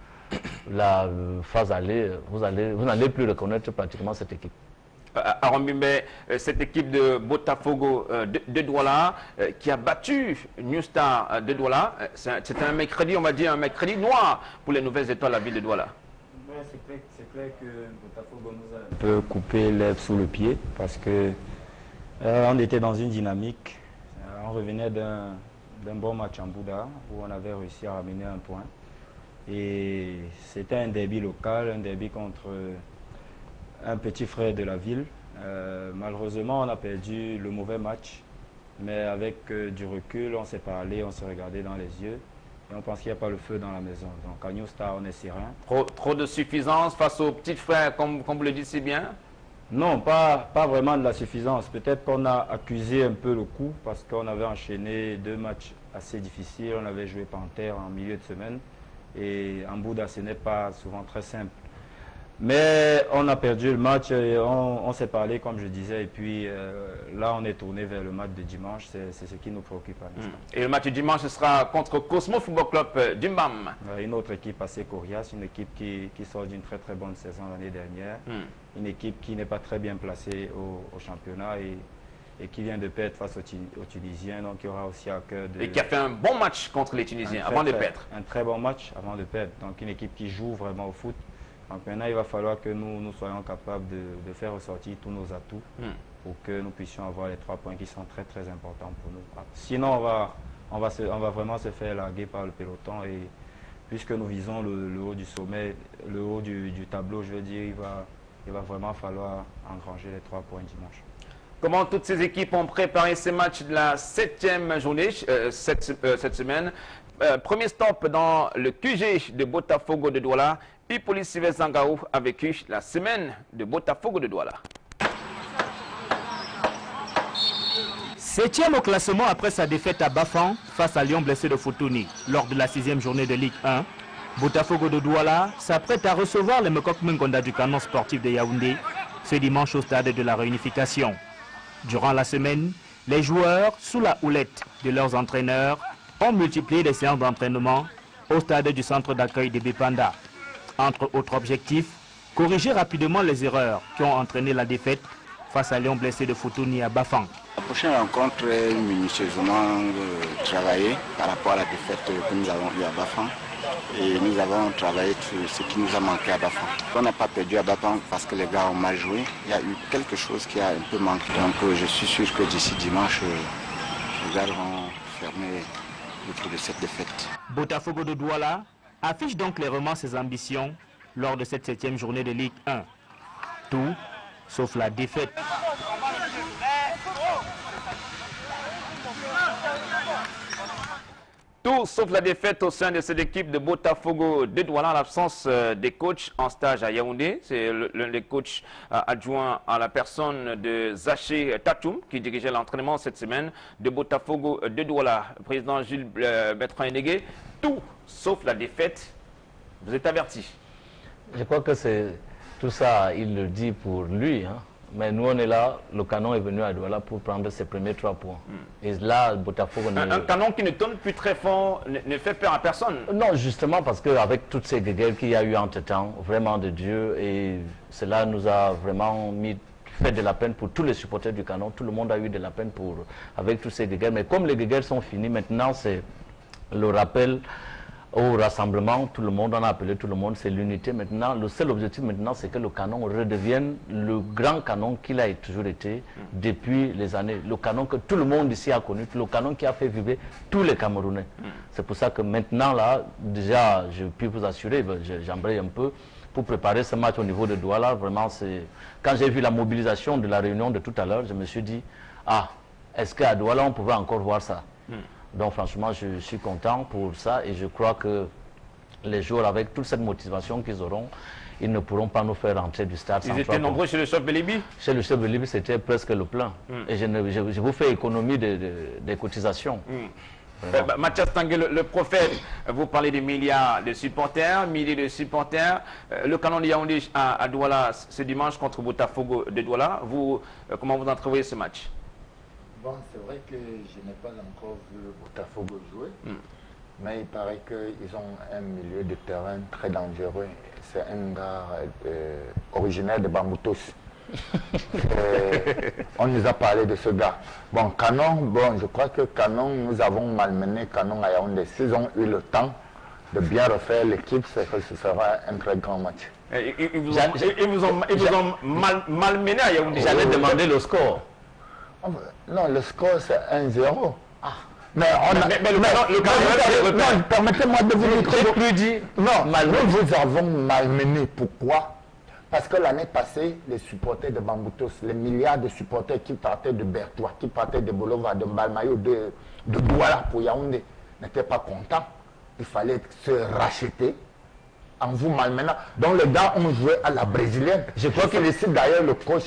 la euh, phase aller, vous allez, vous n'allez plus reconnaître pratiquement cette équipe. Aaron Bimbe, cette équipe de Botafogo de, de Douala euh, qui a battu New Star de Douala. C'est un mercredi, on va dire un mercredi noir pour les nouvelles étoiles à la ville de Douala. Ouais, c'est clair, clair que Botafogo nous a un peu coupé l'herbe sous le pied parce que euh, on était dans une dynamique. Euh, on revenait d'un bon match en Bouddha où on avait réussi à ramener un point. Et c'était un derby local, un derby contre un petit frère de la ville. Euh, malheureusement, on a perdu le mauvais match, mais avec euh, du recul, on s'est parlé, on s'est regardé dans les yeux et on pense qu'il n'y a pas le feu dans la maison. Donc à New Star, on est serein. Trop, trop de suffisance face aux petits frères, comme, comme vous le dites si bien? Non, pas, pas vraiment de la suffisance. Peut-être qu'on a accusé un peu le coup parce qu'on avait enchaîné deux matchs assez difficiles. On avait joué Panthère en milieu de semaine et en Bouddha, ce n'est pas souvent très simple. Mais on a perdu le match et on, on s'est parlé, comme je disais, et puis euh, là, on est tourné vers le match de dimanche. C'est ce qui nous préoccupe à l'instant. Et le match de dimanche, ce sera contre Cosmo Football Club d'Umbam. Une autre équipe assez coriace, une équipe qui, qui sort d'une très très bonne saison l'année dernière. Mm. Une équipe qui n'est pas très bien placée au, au championnat et, et qui vient de perdre face aux, aux Tunisiens. Donc il y aura aussi à cœur de... Et qui a fait un bon match contre les Tunisiens avant très, de perdre. Un très bon match avant de perdre. Donc une équipe qui joue vraiment au foot. Donc maintenant, il va falloir que nous, nous soyons capables de, de faire ressortir tous nos atouts mm. pour que nous puissions avoir les trois points qui sont très très importants pour nous. Sinon, on va, on va, se, on va vraiment se faire larguer par le peloton et puisque nous visons le, le haut du sommet, le haut du, du tableau, je veux dire, il va, il va vraiment falloir engranger les trois points dimanche. Comment toutes ces équipes ont préparé ces matchs de la septième journée euh, cette, euh, cette semaine? euh, Premier stop dans le Q G de Botafogo de Douala. Hippolyte Sylvestre Zangaou a vécu la semaine de Botafogo de Douala. Septième au classement après sa défaite à Bafang face à Lyon blessé de Foutouni lors de la sixième journée de Ligue un. Botafogo de Douala s'apprête à recevoir les Mekok Mengonda du Canon sportif de Yaoundé ce dimanche au stade de la réunification. Durant la semaine, les joueurs, sous la houlette de leurs entraîneurs, ont multiplié les séances d'entraînement au stade du centre d'accueil de Bipanda. Entre autres objectifs, corriger rapidement les erreurs qui ont entraîné la défaite face à Lyon blessé de Foutouni à Bafang. La prochaine rencontre est minutieusement euh, travaillée par rapport à la défaite que nous avons eue à Bafan. Et nous avons travaillé sur ce qui nous a manqué à Bafan. On n'a pas perdu à Bafan parce que les gars ont mal joué. Il y a eu quelque chose qui a un peu manqué. Donc euh, je suis sûr que d'ici dimanche, euh, les gars vont fermer le trou de cette défaite. Botafogo de Douala affiche donc clairement ses ambitions lors de cette septième journée de Ligue un. Tout sauf la défaite. Tout sauf la défaite au sein de cette équipe de Botafogo de Douala en l'absence euh, des coachs en stage à Yaoundé. C'est l'un des coachs euh, adjoints à la personne de Zaché Tatoum qui dirigeait l'entraînement cette semaine de Botafogo de Douala. Président Jules euh, Bertrand-Hénégué, tout sauf la défaite, vous êtes averti. Je crois que c'est tout ça, il le dit pour lui. Hein. Mais nous, on est là, le canon est venu à Douala pour prendre ses premiers trois points. Mm. Et là, Botafogo... Un, un canon qui ne tourne plus très fort, ne, ne fait peur à personne. Non, justement parce qu'avec toutes ces guerres qu'il y a eu entre-temps, vraiment de Dieu, et cela nous a vraiment mis, fait de la peine pour tous les supporters du canon. Tout le monde a eu de la peine pour, avec toutes ces guerres. Mais comme les guerres sont finies, maintenant, c'est le rappel au rassemblement, tout le monde, on a appelé tout le monde, c'est l'unité maintenant. Le seul objectif maintenant, c'est que le canon redevienne le grand canon qu'il a toujours été depuis les années. Le canon que tout le monde ici a connu, le canon qui a fait vibrer tous les Camerounais. Mm. C'est pour ça que maintenant, là, déjà, je puis vous assurer, j'embraye un peu, pour préparer ce match au niveau de Douala, vraiment, c'est... Quand j'ai vu la mobilisation de la réunion de tout à l'heure, je me suis dit, ah, est-ce qu'à Douala, on pouvait encore voir ça? Mm. Donc franchement, je suis content pour ça et je crois que les joueurs, avec toute cette motivation qu'ils auront, ils ne pourront pas nous faire rentrer du stade. Ils étaient nombreux chez le chef Belibi? Chez le chef Belibi, c'était presque le plein. Mm. Et je, ne, je, je vous fais économie des de, de cotisations. Mm. Euh, bah, Mathias Tanguay, le, le prophète, vous parlez des milliards de supporters, milliers de supporters. Euh, le canon de Yaoundé à, à Douala ce dimanche contre Botafogo de Douala. Vous, euh, comment vous entrevoyez ce match? Bon, c'est vrai que je n'ai pas encore vu le Botafogo jouer, mm. mais il paraît qu'ils ont un milieu de terrain très dangereux. C'est un gars euh, originaire de Bamboutos. On nous a parlé de ce gars. Bon, Canon, bon, je crois que Canon, nous avons malmené Canon à Yaoundé. S'ils ont eu le temps de bien refaire l'équipe, c'est que ce sera un très grand match. Ils, ils vous ont, ils vous ont, ils vous ont mal, malmené à Yaoundé. J'allais demander le score. Non, le score c'est un zéro. Ah. Mais on a... Mais, mais le canon, le canon, non, permettez-moi de vous dire... J'ai plus dit... Non, nous vous avons malmené. Pourquoi? Parce que l'année passée, les supporters de Bamboutos, les milliards de supporters qui partaient de Bertois, qui partaient de Bolova, de Mbalmayo, de, de Douala pour Yaoundé, n'étaient pas contents. Il fallait se racheter en vous malmenant. Donc les gars ont joué à la brésilienne. Je crois qu'il félicite d'ailleurs le coach.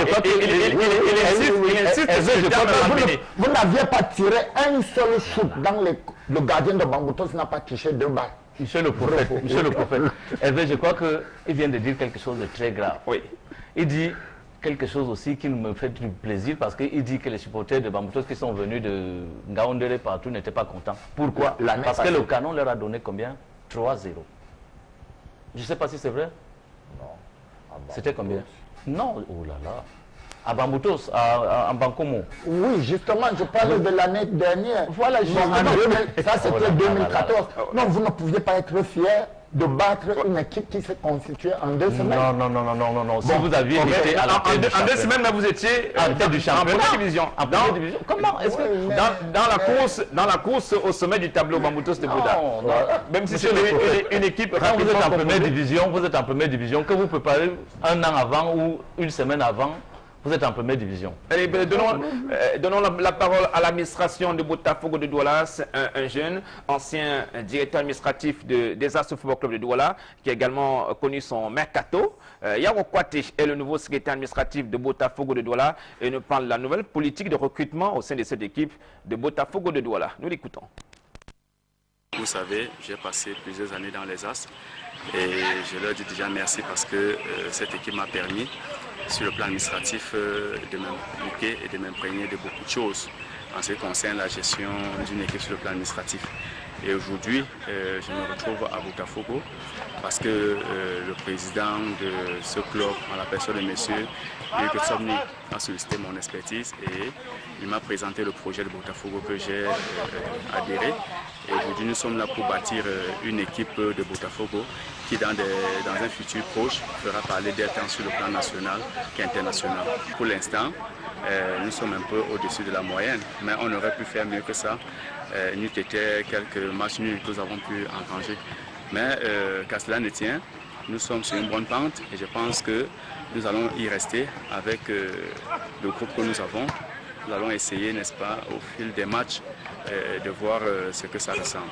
Vous n'aviez pas tiré un seul shoot dans les... Le gardien de Bamboutos n'a pas touché deux balles. Monsieur le prophète, monsieur le prophète. Hervé, je crois qu'il vient de dire quelque chose de très grave. Oui. Il dit quelque chose aussi qui me fait du plaisir parce qu'il dit que les supporters de Bamboutos qui sont venus de Ngaoundéré partout n'étaient pas contents. Pourquoi? Parce que le canon leur a donné combien? trois zéro. Je ne sais pas si c'est vrai. Non. C'était combien? Non, oh là là. À Bamboutos, à, à, à Bankomo. Oui, justement, je parle de l'année dernière. Voilà, justement. Ça, c'était deux mille quatorze. Non, vous ne pouviez pas être fier de battre une équipe qui s'est constituée en deux semaines. Non, non, non, non, non, non, non. Si bon, vous aviez été à la tête du championnat. En deux semaines, là, vous étiez à la tête du championnat. En première division. En première division. Comment est-ce que... Dans, dans, la course, dans la course au sommet du tableau Bamboutos de Bouddha. Non, non. Même si c'est une, une équipe... Quand vous êtes en première division, vous êtes en première division, que vous préparez un an avant ou une semaine avant, vous êtes en première division. Allez, ben, donnons euh, donnons la, la parole à l'administration de Botafogo de Douala, un, un jeune, ancien directeur administratif de, des As Football Club de Douala, qui a également connu son mercato. Euh, Yaro Kwate est le nouveau secrétaire administratif de Botafogo de Douala et nous parle de la nouvelle politique de recrutement au sein de cette équipe de Botafogo de Douala. Nous l'écoutons. Vous savez, j'ai passé plusieurs années dans les As et je leur dis déjà merci parce que euh, cette équipe m'a permis, sur le plan administratif, euh, de m'impliquer et de m'imprégner de beaucoup de choses en ce qui concerne la gestion d'une équipe sur le plan administratif. Et aujourd'hui, euh, je me retrouve à Botafogo parce que euh, le président de ce club, en la personne de M. Luc Tsomni, a sollicité mon expertise et il m'a présenté le projet de Botafogo que j'ai euh, adhéré. Et aujourd'hui, nous sommes là pour bâtir euh, une équipe de Botafogo qui, dans, des, dans un futur proche, fera parler d'elle tant sur le plan national qu'international. Pour l'instant, euh, nous sommes un peu au-dessus de la moyenne, mais on aurait pu faire mieux que ça. Euh, nous étions quelques matchs nuls que nous avons pu engranger. Mais euh, qu'à cela ne tient, nous sommes sur une bonne pente et je pense que nous allons y rester avec euh, le groupe que nous avons. Nous allons essayer, n'est-ce pas, au fil des matchs, euh, de voir euh, ce que ça ressemble.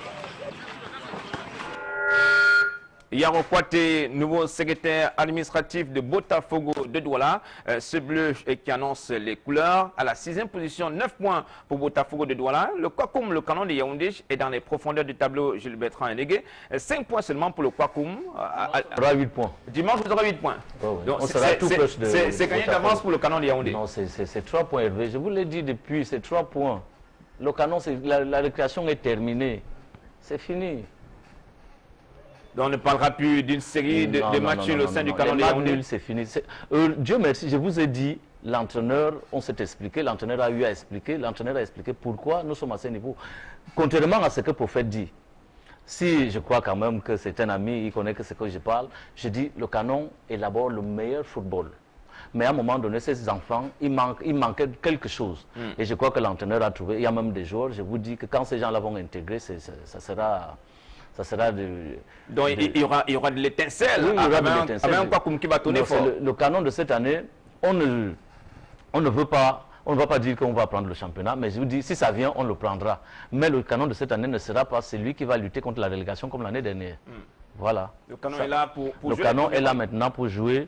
Yaro Kouate, nouveau secrétaire administratif de Botafogo de Douala. Euh, ce bleu qui annonce les couleurs. À la sixième position, neuf points pour Botafogo de Douala. Le Kwakum, le canon de Yaoundé, est dans les profondeurs du tableau Gilles Bertrand Hennegué. cinq points seulement pour le Kwakum. On aura huit points. Dimanche, vous aurez huit points. Oh oui. C'est gagné d'avance pour le canon de Yaoundé. Non, c'est trois points élevés. Je vous l'ai dit depuis, c'est trois points. Le canon, la, la récréation est terminée. C'est fini. Donc on ne parlera plus d'une série de, non, de non, matchs non, au non, sein non, du non. canon de Yaoundé. C'est fini. Euh, Dieu merci, je vous ai dit, l'entraîneur, on s'est expliqué, l'entraîneur a eu à expliquer, l'entraîneur a expliqué pourquoi nous sommes à ce niveau. Contrairement à ce que le prophète dit, si je crois quand même que c'est un ami, il connaît que ce que je parle, je dis le canon élabore le meilleur football. Mais à un moment donné, ces enfants, il, manque, il manquait quelque chose. Mm. Et je crois que l'entraîneur a trouvé, il y a même des joueurs, je vous dis que quand ces gens-là vont intégrer, ça sera... Ça sera de, Donc de, il, y aura, il y aura de l'étincelle. Oui, il y aura de l'étincelle. Qui va tourner fort. Le, le canon de cette année, on ne, on ne veut pas, on ne va pas dire qu'on va prendre le championnat, mais je vous dis, si ça vient, on le prendra. Mais le canon de cette année ne sera pas celui qui va lutter contre la relégation comme l'année dernière. Hmm. Voilà. Le canon ça, est là pour, pour le jouer. Le canon est là maintenant pour jouer,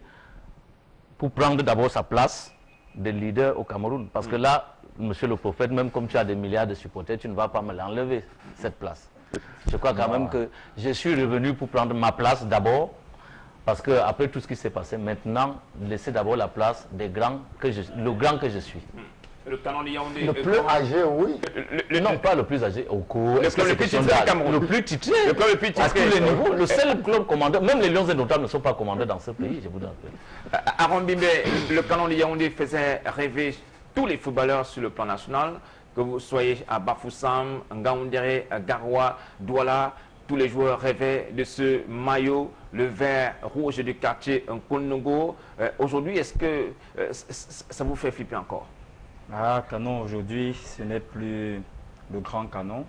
pour prendre d'abord sa place de leader au Cameroun. Parce hmm. que là, monsieur le prophète, même comme tu as des milliards de supporters, tu ne vas pas me l'enlever, cette place. Je crois quand non. même que je suis revenu pour prendre ma place d'abord, parce qu'après tout ce qui s'est passé, maintenant, laisser d'abord la place des grands que je, le grand que je suis. Le canon de Yaoundé. Le plus âgé, oui. Le, le, non, pas le plus âgé. Au cours, le club le plus titré du Cameroun. Le plus titré. Le club le plus titré. À tous les niveaux. Le seul club commandeur, même les Lions indomptables ne sont pas commandés dans ce pays, je vous dis un peu. Aaron Bimbe, le canon de Yaoundé faisait rêver tous les footballeurs sur le plan national. Que vous soyez à Bafoussam, Ngaoundéré, Garoua, Douala, tous les joueurs rêvaient de ce maillot, le vert rouge du quartier Nkonongo. Euh, Aujourd'hui, est-ce que euh, ça vous fait flipper encore? Ah, canon, aujourd'hui, ce n'est plus le grand canon.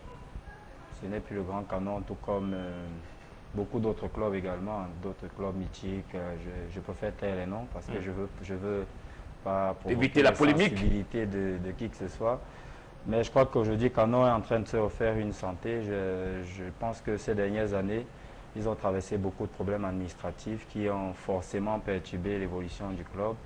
Ce n'est plus le grand canon, tout comme euh, beaucoup d'autres clubs également, d'autres clubs mythiques. Euh, je, je préfère taire les noms parce que mmh. je veux, je veux pas éviter la polémique de, de qui que ce soit. Mais je crois qu'aujourd'hui, Canon est en train de se refaire une santé. Je, je pense que ces dernières années, ils ont traversé beaucoup de problèmes administratifs qui ont forcément perturbé l'évolution du club.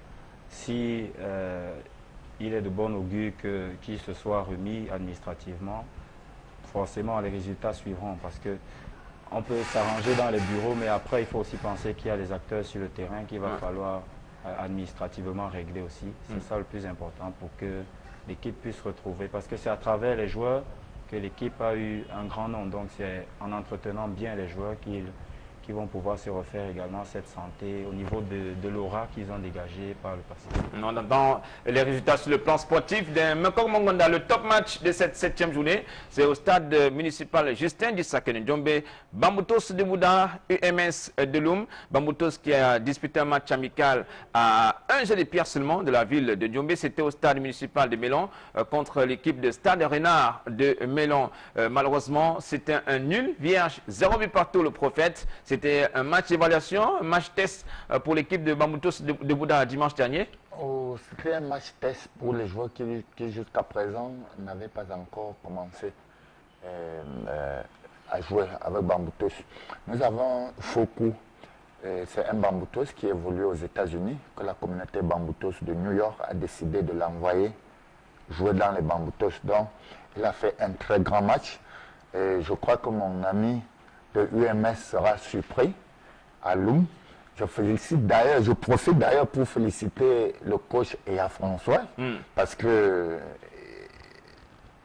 Si euh, il est de bon augure qu'il se soit remis administrativement, forcément les résultats suivront. Parce que on peut s'arranger dans les bureaux, mais après, il faut aussi penser qu'il y a des acteurs sur le terrain qu'il va ouais. falloir euh, administrativement régler aussi. C'est mmh. ça le plus important pour que l'équipe puisse retrouver, parce que c'est à travers les joueurs que l'équipe a eu un grand nom. Donc c'est en entretenant bien les joueurs qu'ils qui vont pouvoir se refaire également cette santé au niveau de, de l'aura qu'ils ont dégagé par le passé. On attend les résultats sur le plan sportif d'un Mekong Mongonda. Le top match de cette septième journée, c'est au stade municipal Justin Dissakene Djombe, Bamboutos de Bouda, U M S de Loum. Bamboutos qui a disputé un match amical à un jet de pierre seulement de la ville de Djombe. C'était au stade municipal de Mélon euh, contre l'équipe de Stade Renard de Mélon. Euh, malheureusement, c'était un nul vierge, zéro but partout le prophète. C'était un match d'évaluation, un match test pour l'équipe de Bamboutos de, de Bouda dimanche dernier. Oh, c'était un match test pour les joueurs qui, qui jusqu'à présent n'avaient pas encore commencé euh, euh, à jouer avec Bamboutos. Nous avons Foku, euh, c'est un Bamboutos qui évolue aux États-Unis, que la communauté Bamboutos de New York a décidé de l'envoyer jouer dans les Bamboutos. Donc, il a fait un très grand match. Et je crois que mon ami de U M S sera surpris à Loum. Je félicite d'ailleurs, je profite d'ailleurs pour féliciter le coach Eya François mm. parce que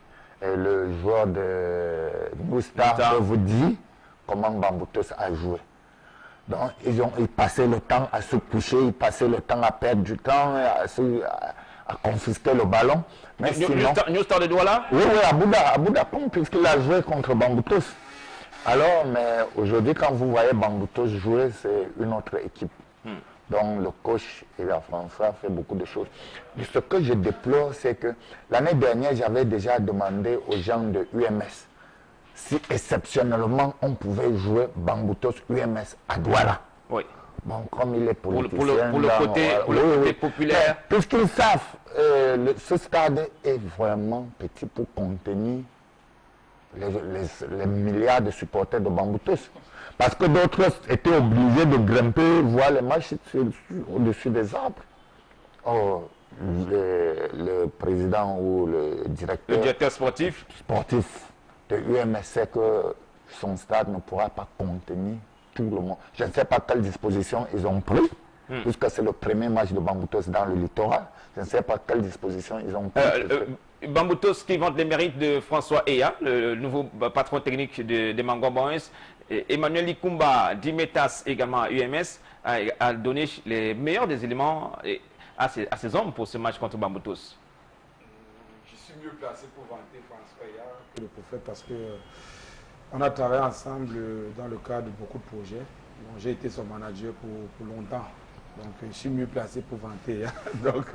et le joueur de Moustar peut vous dire comment Bamboutos a joué. Donc, ils ont ils passaient le temps à se coucher, ils passaient le temps à perdre du temps, à, se, à, à confisquer le ballon. Mais New, sinon, New Star de Douala? Oui, oui, à Bouddha, à Bouddha, puisqu'il a joué contre Bamboutos. Alors, mais aujourd'hui, quand vous voyez Bamboutos jouer, c'est une autre équipe. Hmm. Donc, le coach, il a François, fait beaucoup de choses. Mais ce que je déplore, c'est que l'année dernière, j'avais déjà demandé aux gens de U M S si exceptionnellement on pouvait jouer Bamboutos U M S à Douala. Oui. Bon, comme il est politicien... Pour le, pour le, pour le dans, côté, euh, pour le oui, côté oui. populaire. Puisqu'ils savent, euh, le, ce stade est vraiment petit pour contenir les, les, les milliards de supporters de Bamboutos. Parce que d'autres étaient obligés de grimper, voir les matchs au-dessus des arbres. Oh, le, le président ou le directeur, le directeur sportif, sportif de U M S sait que son stade ne pourra pas contenir tout le monde. Je ne sais pas quelles dispositions ils ont pris, hmm. puisque c'est le premier match de Bamboutos dans le littoral. Je ne sais pas quelles dispositions ils ont pris. Euh, euh, Bamboutos qui vante les mérites de François Eya, le, le nouveau patron technique de, de Mangwa Boys. Emmanuel Ikumba, Dimetas également à U M S, a, a donné les meilleurs des éléments à ses, à ses hommes pour ce match contre Bamboutos. Je suis mieux placé pour vanter François Eya que le prophète parce que on a travaillé ensemble dans le cadre de beaucoup de projets. Bon, j'ai été son manager pour, pour longtemps. Donc, je suis mieux placé pour vanter. Hein. Donc,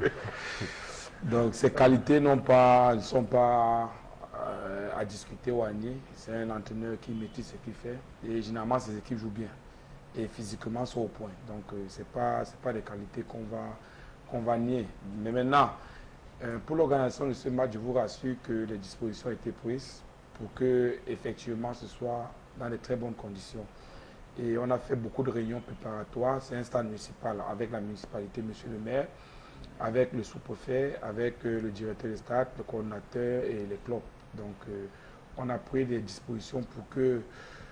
donc, ses qualités n'ont pas, ne sont pas euh, à discuter ou à nier. C'est un entraîneur qui maîtrise ce qu'il fait. Et généralement, ses équipes jouent bien. Et physiquement, sont au point. Donc, euh, ce n'est pas, c'est pas des qualités qu'on va, qu'on va nier. Mais maintenant, euh, pour l'organisation de ce match, je vous rassure que les dispositions ont été prises pour que effectivement ce soit dans de très bonnes conditions. Et on a fait beaucoup de réunions préparatoires. C'est un stade municipal avec la municipalité, monsieur le maire, avec le sous-préfet, avec euh, le directeur du stade, le coordinateur et les clubs. Donc euh, on a pris des dispositions pour que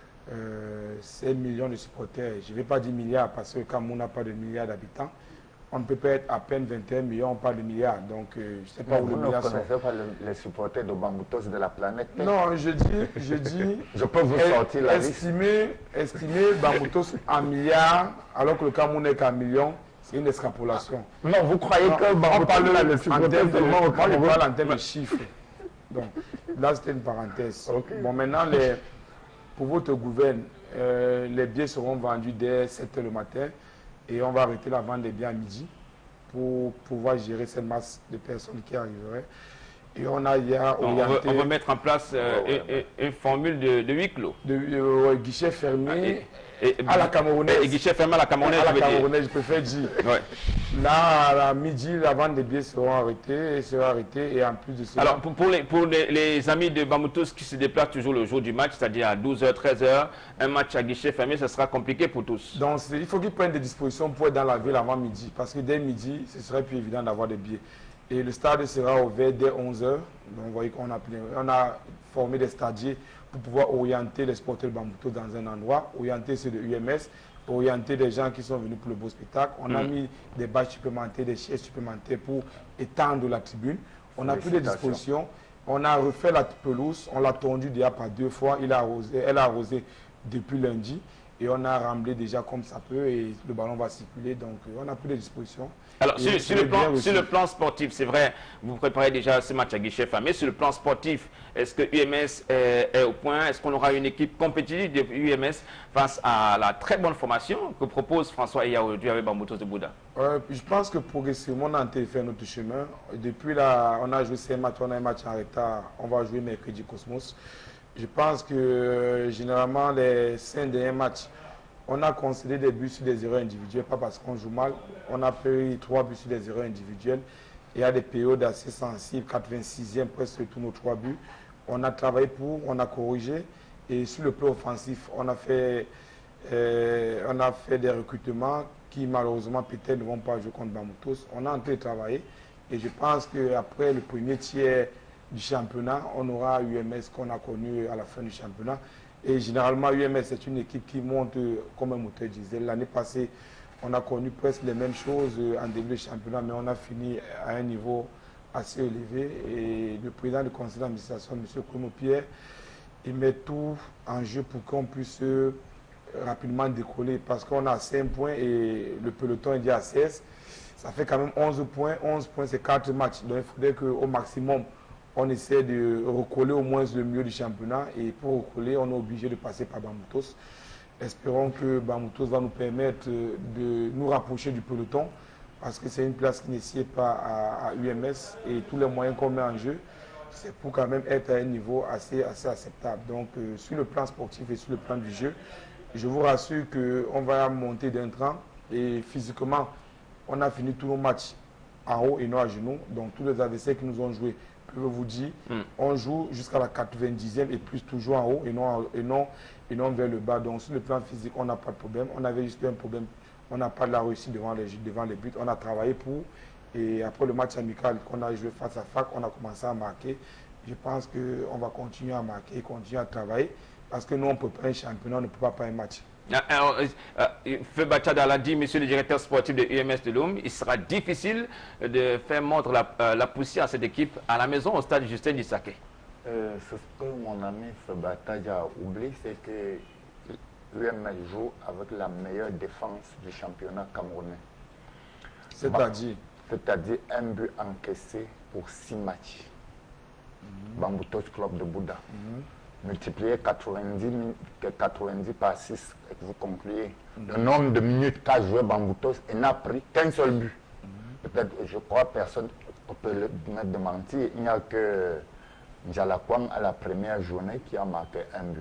euh, ces millions de supporters, je ne vais pas dire milliards parce que Cameroun n'a pas de milliards d'habitants, on ne peut pas être à peine vingt et un millions, on parle de milliards. Donc, euh, je ne sais pas où les milliards sont. Vous ne connaissez pas le, les supporters de Bamboutos de la planète? Non, je dis, je dis... je peux vous sortir la liste. Estimer, estimer Bamboutos en milliards, alors que le Cameroun n'est qu'un million, c'est une extrapolation. Non, vous croyez non, que Bamboutos a les supporters de Moi, je parle en termes de chiffres. Donc, là, c'était une parenthèse. Okay. Bon, maintenant, les, pour votre gouverne, euh, les billets seront vendus dès sept heures le matin. Et on va arrêter la vente des biens à midi pour pouvoir gérer cette masse de personnes qui arriveraient. Et on a hier orienté... On veut, on veut mettre en place euh, ouais, ouais, une, ouais. une formule de, de huis clos. De euh, guichet fermé et, et, à la Camerounaise. Et guichet fermé à la Camerounaise, à la Camerounaise, je préfère dire. Ouais. Là, à midi, la vente des billets sera arrêtée, et sera arrêtée. Et en plus de cela... Alors, pour, pour, les, pour les, les amis de Bamboutos qui se déplacent toujours le jour du match, c'est-à-dire à douze heures, treize heures, un match à guichet fermé, ce sera compliqué pour tous. Donc, il faut qu'ils prennent des dispositions pour être dans la ville avant midi. Parce que dès midi, ce serait plus évident d'avoir des billets. Et le stade sera ouvert dès onze heures. Donc, vous voyez qu'on a, on a formé des stadiers pour pouvoir orienter les sporteurs de Bamboutos dans un endroit, orienter ceux de U M S, orienter des gens qui sont venus pour le beau spectacle. On mmh. a mis des bâches supplémentaires, des chaises supplémentaires pour étendre la tribune. On a pris des dispositions. On a refait la pelouse. On l'a tondue déjà par deux fois. Il a arrosé, elle a arrosé depuis lundi. Et on a remblé déjà comme ça peut et le ballon va circuler. Donc, on a pris des dispositions. Alors, sur, sur, le plan, sur le plan sportif, c'est vrai, vous préparez déjà ce match à guichet fermé. Sur le plan sportif, est-ce que U M S est, est au point? Est-ce qu'on aura une équipe compétitive de U M S face à la très bonne formation que propose François Eya aujourd'hui avec Bamboutos de Bouddha? euh, Je pense que progressivement, on a tenté de faire notre chemin. Depuis là, on a joué ces matchs, on a un match en retard. On va jouer mercredi Cosmos. Je pense que euh, généralement, les cinq derniers matchs, on a concédé des buts sur des erreurs individuelles, pas parce qu'on joue mal. On a pris trois buts sur des erreurs individuelles. Il y a des périodes assez sensibles, quatre-vingt-sixième, presque tous nos trois buts. On a travaillé pour, on a corrigé. Et sur le plan offensif, on a fait, euh, on a fait des recrutements qui malheureusement peut-être ne vont pas jouer contre Bamboutos. On a en train de travailler. Et je pense qu'après le premier tiers du championnat, on aura U M S qu'on a connu à la fin du championnat. Et généralement, U M S est une équipe qui monte comme un moteur diesel. L'année passée, on a connu presque les mêmes choses en début de championnat, mais on a fini à un niveau assez élevé et le président du conseil d'administration, M. Kono Pierre, il met tout en jeu pour qu'on puisse rapidement décoller parce qu'on a cinq points et le peloton est déjà à seize. Ça fait quand même onze points. onze points, c'est quatre matchs. Donc il faudrait qu'au maximum, on essaie de recoller au moins le mieux du championnat. Et pour recoller, on est obligé de passer par Bamboutos. Espérons que Bamboutos va nous permettre de nous rapprocher du peloton parce que c'est une place qui n'est sied pas à, à U M S et tous les moyens qu'on met en jeu, c'est pour quand même être à un niveau assez, assez acceptable. Donc, euh, sur le plan sportif et sur le plan du jeu, je vous rassure qu'on va monter d'un cran et physiquement, on a fini tous nos matchs en haut et non à genoux. Donc, tous les adversaires qui nous ont joué peuvent vous dire, mm. on joue jusqu'à la quatre-vingt-dixième et plus toujours en haut et non, et, non, et non vers le bas. Donc, sur le plan physique, on n'a pas de problème. On avait juste un problème. On n'a pas de la réussite devant les, devant les buts. On a travaillé pour. Et après le match amical qu'on a joué face à F A C, on a commencé à marquer. Je pense qu'on va continuer à marquer, continuer à travailler. Parce que nous, on ne peut pas un championnat, on ne peut pas faire un match. Alors, euh, Feu Bachada l'a dit, monsieur le directeur sportif de U M S de Loum, il sera difficile de faire montre la, euh, la poussière à cette équipe à la maison au stade Justin Dissaké. Euh, ce que mon ami Feu Bachada a oublié, c'est que l'U M S joue avec la meilleure défense du championnat camerounais. C'est-à-dire C'est-à-dire un but encaissé pour six matchs. Mm-hmm. Bamboutos Club de Bouddha. Mm-hmm. Multipliez quatre-vingt-dix, quatre-vingt-dix par six et vous concluez. Mm-hmm. Le nombre de minutes qu'a joué Bamboutos et n'a pris qu'un seul but. Mm-hmm. Peut-être, je crois, personne ne peut le mettre de mentir. Il n'y a que Njalakwang à la première journée qui a marqué un but.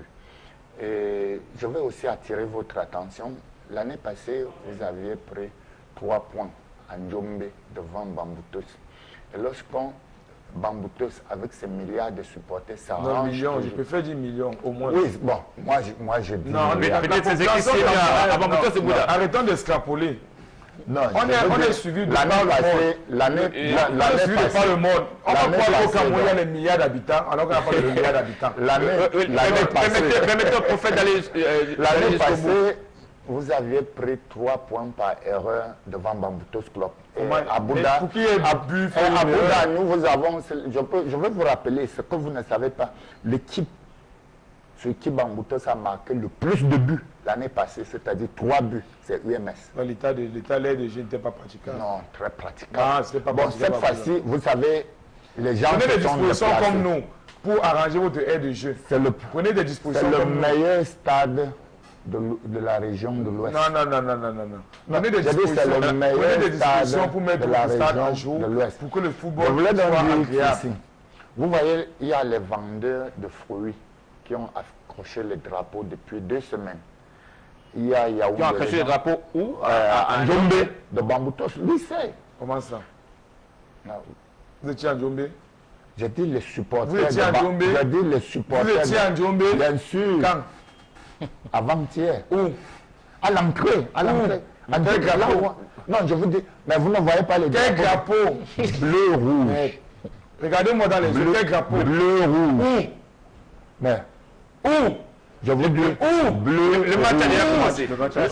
Et je vais aussi attirer votre attention. L'année passée, vous aviez pris trois points à Njombe devant Bamboutos. Et lorsqu'on Bamboutos, avec ses milliards de supporters, ça non, range. Millions, je peux faire dix millions au moins. Oui, bon, moi je, moi, je dis. Non, mais peut-être ces équipes à Bamboutos et Bouddha. Arrêtons d'extrapoler. Non, on est, on est suivi de l'année passée. L'année passée. Le monde. On va croire qu'au Cameroun, il y a les milliards d'habitants, alors qu'on n'a pas de milliards d'habitants. L'année passée. Permettez au prophète d'aller. L'année passée, vous aviez pris trois points par erreur devant Bamboutos Club. Et à Bouddha, pour qui est à, but, à Bouddha, nous vous avons, je, peux, je vais vous rappeler ce que vous ne savez pas. L'équipe sur qui Bamboutos a marqué le plus de buts l'année passée, c'est-à-dire trois buts, c'est U M S. L'état de l'état l'aide de jeu n'était pas praticable. Non, très praticable. Ah, c'est pas bon, cette fois-ci, vous savez, les gens prenez des sont dispositions comme nous pour arranger votre aide de jeu. Le, prenez des dispositions comme nous. C'est le meilleur stade de, de la région de l'Ouest. Non, non, non, non, non, non. non. Prenez des dispositions, le prenez des dispositions pour mettre de la le stade en région jour de l'Ouest. Pour que le football Je voulais soit agréable. ici. Vous voyez, il y a les vendeurs de fruits qui ont accroché les drapeaux depuis deux semaines. Il y a Yaoundé. Qui ont accroché les drapeaux où euh, À Njombe, de Bamboutos. Lui, c'est. Comment ça? Non. Vous étiez à Njombe? J'ai dit les supporters. Vous étiez à Njombe? J'ai dit les supporters. Vous étiez à Njombe? Bien sûr. Quand? Avant-hier. Où? À l'entrée. À l'entrée. Quel drapeau? Non, je vous dis, mais vous ne voyez pas les Quel drapeaux. drapeau? Bleu, rouge. Regardez-moi dans les yeux. Quel drapeau? Bleu, rouge. Où? Mais. Où? Je vous dis, où? Bleu, le match a déjà commencé. Le match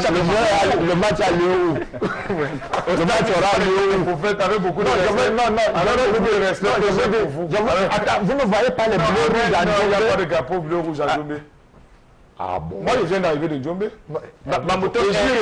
a lieu où? Le match aura lieu où? Vous faites avec beaucoup de respect. Non, non, avec beaucoup de respect. Attends, vous ne voyez pas les bleus rouges à Njombe? Il n'y a pas de Njombe? drapeau bleu rouge à Njombe. Ah bon? Moi, je viens d'arriver de Njombe. Bamboutos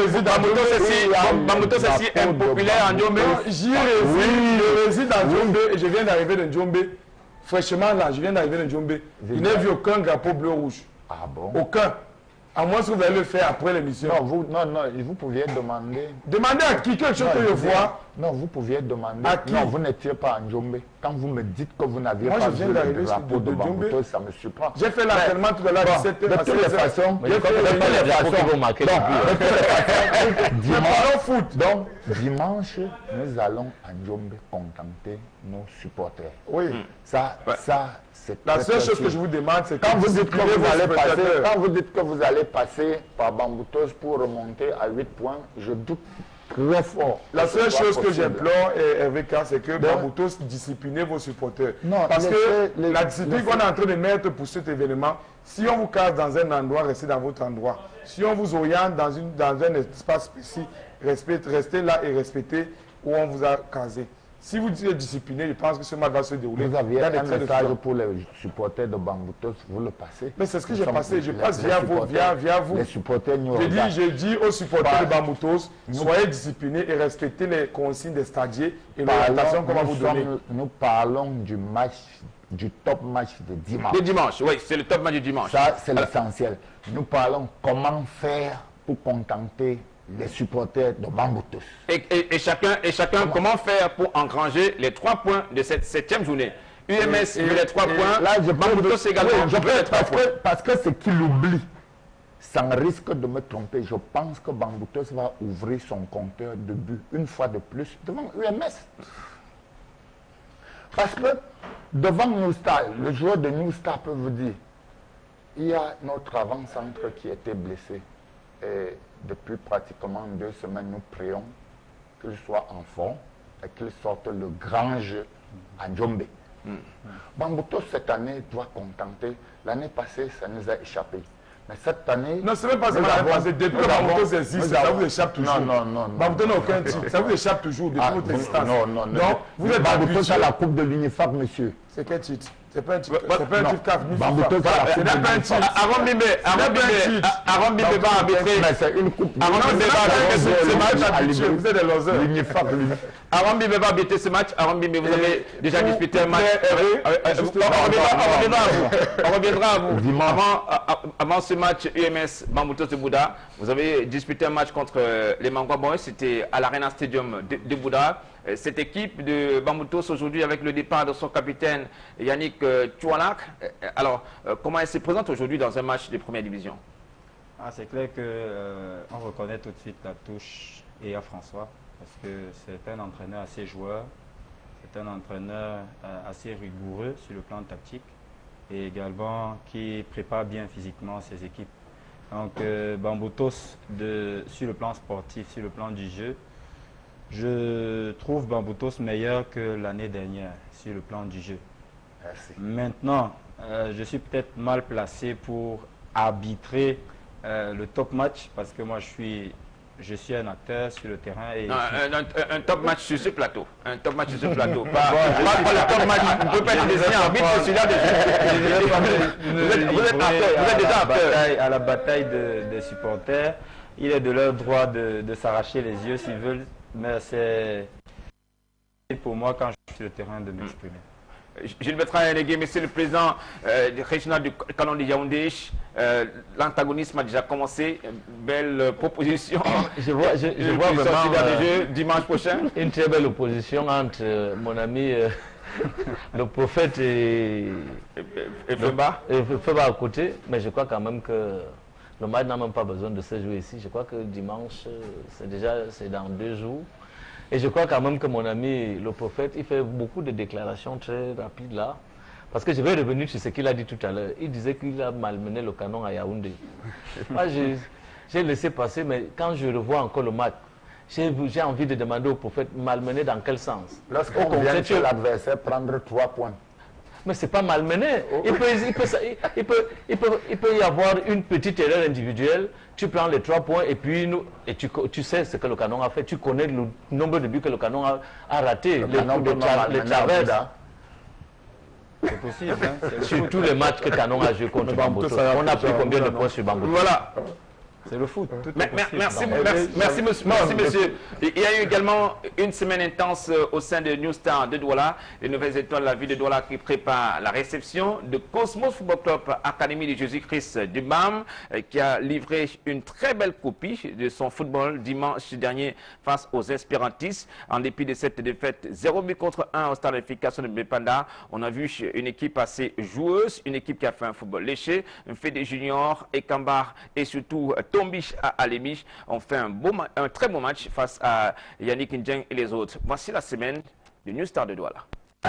est si impopulaire en Njombe. J'y réside, je réside à Njombe et je viens d'arriver de Njombe. Fraîchement là, je viens d'arriver de Njombe. Je n'ai vu aucun drapeau bleu rouge. Ah bon? Aucun. À moins que vous allez le faire après l'émission. Non, vous, non, non, vous pouviez demander. Demandez à qui quelque chose que je vois. Non, vous pouviez demander. À qui? Non, vous n'étiez pas en Njombe. Quand vous me dites que vous n'aviez Moi, pas je viens vu d'arriver le drapeau de- de de Bamboutos, ça me surprend. J'ai fait l'entraînement tout à l'heure à dix-sept heures. De toutes les façons, J'ai fait de toutes les façons, vont marquer bon, le but. de toutes les façons, dimanche, foot. donc, dimanche, nous allons à Njombe contenter nos supporters. Oui. Ça, ça, c'est La très, seule très chose sûr. que je vous demande, c'est Quand vous dites que disciplinez vous vos allez passer, spectateurs. quand vous dites que vous allez passer par Bamboutos pour remonter à huit points, je doute très fort. La ce seule soit chose que possible. j'implore, Hervé K, c'est que Donc- Bamboutos disciplinez vos supporters. Non, Parce laissez- que les- la discipline laissez- qu'on est en train de mettre pour cet événement, si on vous casse dans un endroit, restez dans votre endroit. Si on vous oriente dans, une, dans un espace précis, respectez, restez là et respectez où on vous a casé. Si vous dites discipliné, je pense que ce match va se dérouler. Vous aviez dans des un traits de message flanc. pour les supporters de Bamboutos, vous le passez. Mais c'est ce que Nous j'ai sommes- passé, je les- passe les via vous, via, via vous. Les supporters nous Je dis, regardent. je dis aux supporters Par- de Bamboutos, Nous- soyez disciplinés et respectez les consignes des stadiers et Parlons- l'orientation qu'on va nous vous donner. sommes- Nous parlons du match, du top match de dimanche. Le dimanche, oui, c'est le top match du dimanche. Ça, c'est l'essentiel. Nous parlons comment faire pour contenter les supporters de Bamboutos. Et, et- et chacun, et chacun comment faire pour engranger les trois points de cette septième journée. U M S Et- veut les trois et points, Là, je peux, Bamboutos également oui, je veut peux- les trois parce, points. que, parce que ce qu'il oublie, sans risque de me tromper, je pense que Bamboutos va ouvrir son compteur de but une fois de plus devant U M S. Parce que devant New Star, le joueur de New Star peut vous dire, il y a notre avant-centre qui était blessé. Et depuis pratiquement deux semaines, nous prions qu'il soit en forme et qu'il sorte le grand jeu à Djombe. Mm. Bamboutos, cette année, doit contenter. L'année passée, ça nous a échappé. Mais cette année... Non, c'est même pas ça. nous avons- Parce que depuis nous que avons- Bamboutos existe, nous ça avons- vous échappe toujours. Non, non, non. non Bamboutos n'a aucun titre. Ça vous échappe toujours depuis Ah, votre vous- existence. Non, non, non. Donc, vous êtes Bamboutos habitué. à la Coupe de l'Unifac, monsieur. C'est quel titre? C'est pas un titre. C'est pas un Non. titre C A F. Bamboutos à la C'est Coupe pas de un l'Unifac. titre. Aaron Bimbe, Aaron Bimbe, Aaron Bimbe va arbitrer. Mais c'est une coupe. Aaron Non, Bimbe c'est va pas arbitrer un ce jeu, match. le match à Habitué, vous êtes des losers. L'Unifac, l'Unifac. Aaron Bimbe va arbitrer ce match. Aaron Bimbe, vous avez déjà Pour- disputé un pour match. les- Euh, euh, euh, Juste- on reviendra non, on reviendra non, à vous. On reviendra à vous. Dimanche. Avant, euh, avant ce match U M S Bamboutos de Bouddha, vous avez disputé un match contre euh, les Mangwa Boys. C'était à l'Arena Stadium de, de Bouddha. Euh, Cette équipe de Bamboutos aujourd'hui, avec le départ de son capitaine Yannick euh, Tualak, euh, alors euh, comment elle se présente aujourd'hui dans un match de première division? Ah, c'est clair que euh, on reconnaît tout de suite la touche et à François, parce que c'est un entraîneur assez joueur, c'est un entraîneur euh, assez rigoureux sur le plan tactique et également qui prépare bien physiquement ses équipes. Donc euh, Bamboutos, de, sur le plan sportif, sur le plan du jeu, je trouve Bamboutos meilleur que l'année dernière sur le plan du jeu. Merci. Maintenant, euh, je suis peut-être mal placé pour arbitrer euh, le top match parce que moi je suis, je suis un acteur sur le terrain. Et Non, je- un, un- un top match sur ce plateau. Un top match sur ce plateau. Pas, Bon, je pas- suis- pas le top match. Vous ne pouvez pas être désigné arbitre sur celui-là de Vous êtes- vous êtes acteur. Vous êtes déjà à la acteur. bataille, à la bataille de- des supporters. Il est de leur droit de, de s'arracher les yeux s'ils veulent, mais c'est pour moi quand je suis sur le terrain de m'exprimer. Gilles Bertrand Hennegué, monsieur le président euh, du régional du canon de Yaoundé, euh, l'antagonisme a déjà commencé. Belle euh, proposition. Je vois, je, je Euh, vois qui vraiment sortira euh, des jeux dimanche prochain. une très belle opposition entre euh, mon ami euh, le prophète et, et Feba. et Feba à côté. Mais je crois quand même que le match n'a même pas besoin de se jouer ici. Je crois que dimanche, euh, c'est déjà c'est dans deux jours. Et je crois quand même que mon ami le prophète, il fait beaucoup de déclarations très rapides là. Parce que je vais revenir sur ce qu'il a dit tout à l'heure. Il disait qu'il a malmené le canon à Yaoundé. Moi, j'ai j'ai laissé passer, mais quand je revois encore le match, j'ai j'ai envie de demander au prophète, malmené dans quel sens? Lorsqu'on Au vient contraire, chez l'adversaire prendre trois points. mais c'est pas malmené. Il peut, il, peut, il, peut, il, peut, il peut y avoir une petite erreur individuelle. Tu prends les trois points et puis nous, et tu, tu sais ce que le canon a fait. Tu connais le nombre de buts que le canon a, a raté. Le les canon coups de peut tra- malmener les traverses. Abouda. C'est possible. Hein, c'est le Sur foot. tous les matchs que Canon a joué contre Bamboutos. On a pris combien de points sur Bamboutos? Voilà. C'est le foot. Tout est Mais- mais- possible. merci, Non, merci, mais- merci, monsieur. Merci, monsieur. Il y a eu également une semaine intense euh, au sein de New Star de Douala, les nouvelles étoiles de la ville de Douala qui prépare la réception de Cosmos Football Club Académie de Jésus-Christ du B A M, euh, qui a livré une très belle copie de son football dimanche dernier face aux espérantistes. En dépit de cette défaite zéro but contre un au stade d'efficacité de Bepanda, on a vu une équipe assez joueuse, une équipe qui a fait un football léché, un fait des juniors, Ekambar et surtout euh, Tombich à Alémich ont fait un, beau ma- un très beau match face à Yannick Ndjeng et les autres. Voici la semaine du New Star de Douala.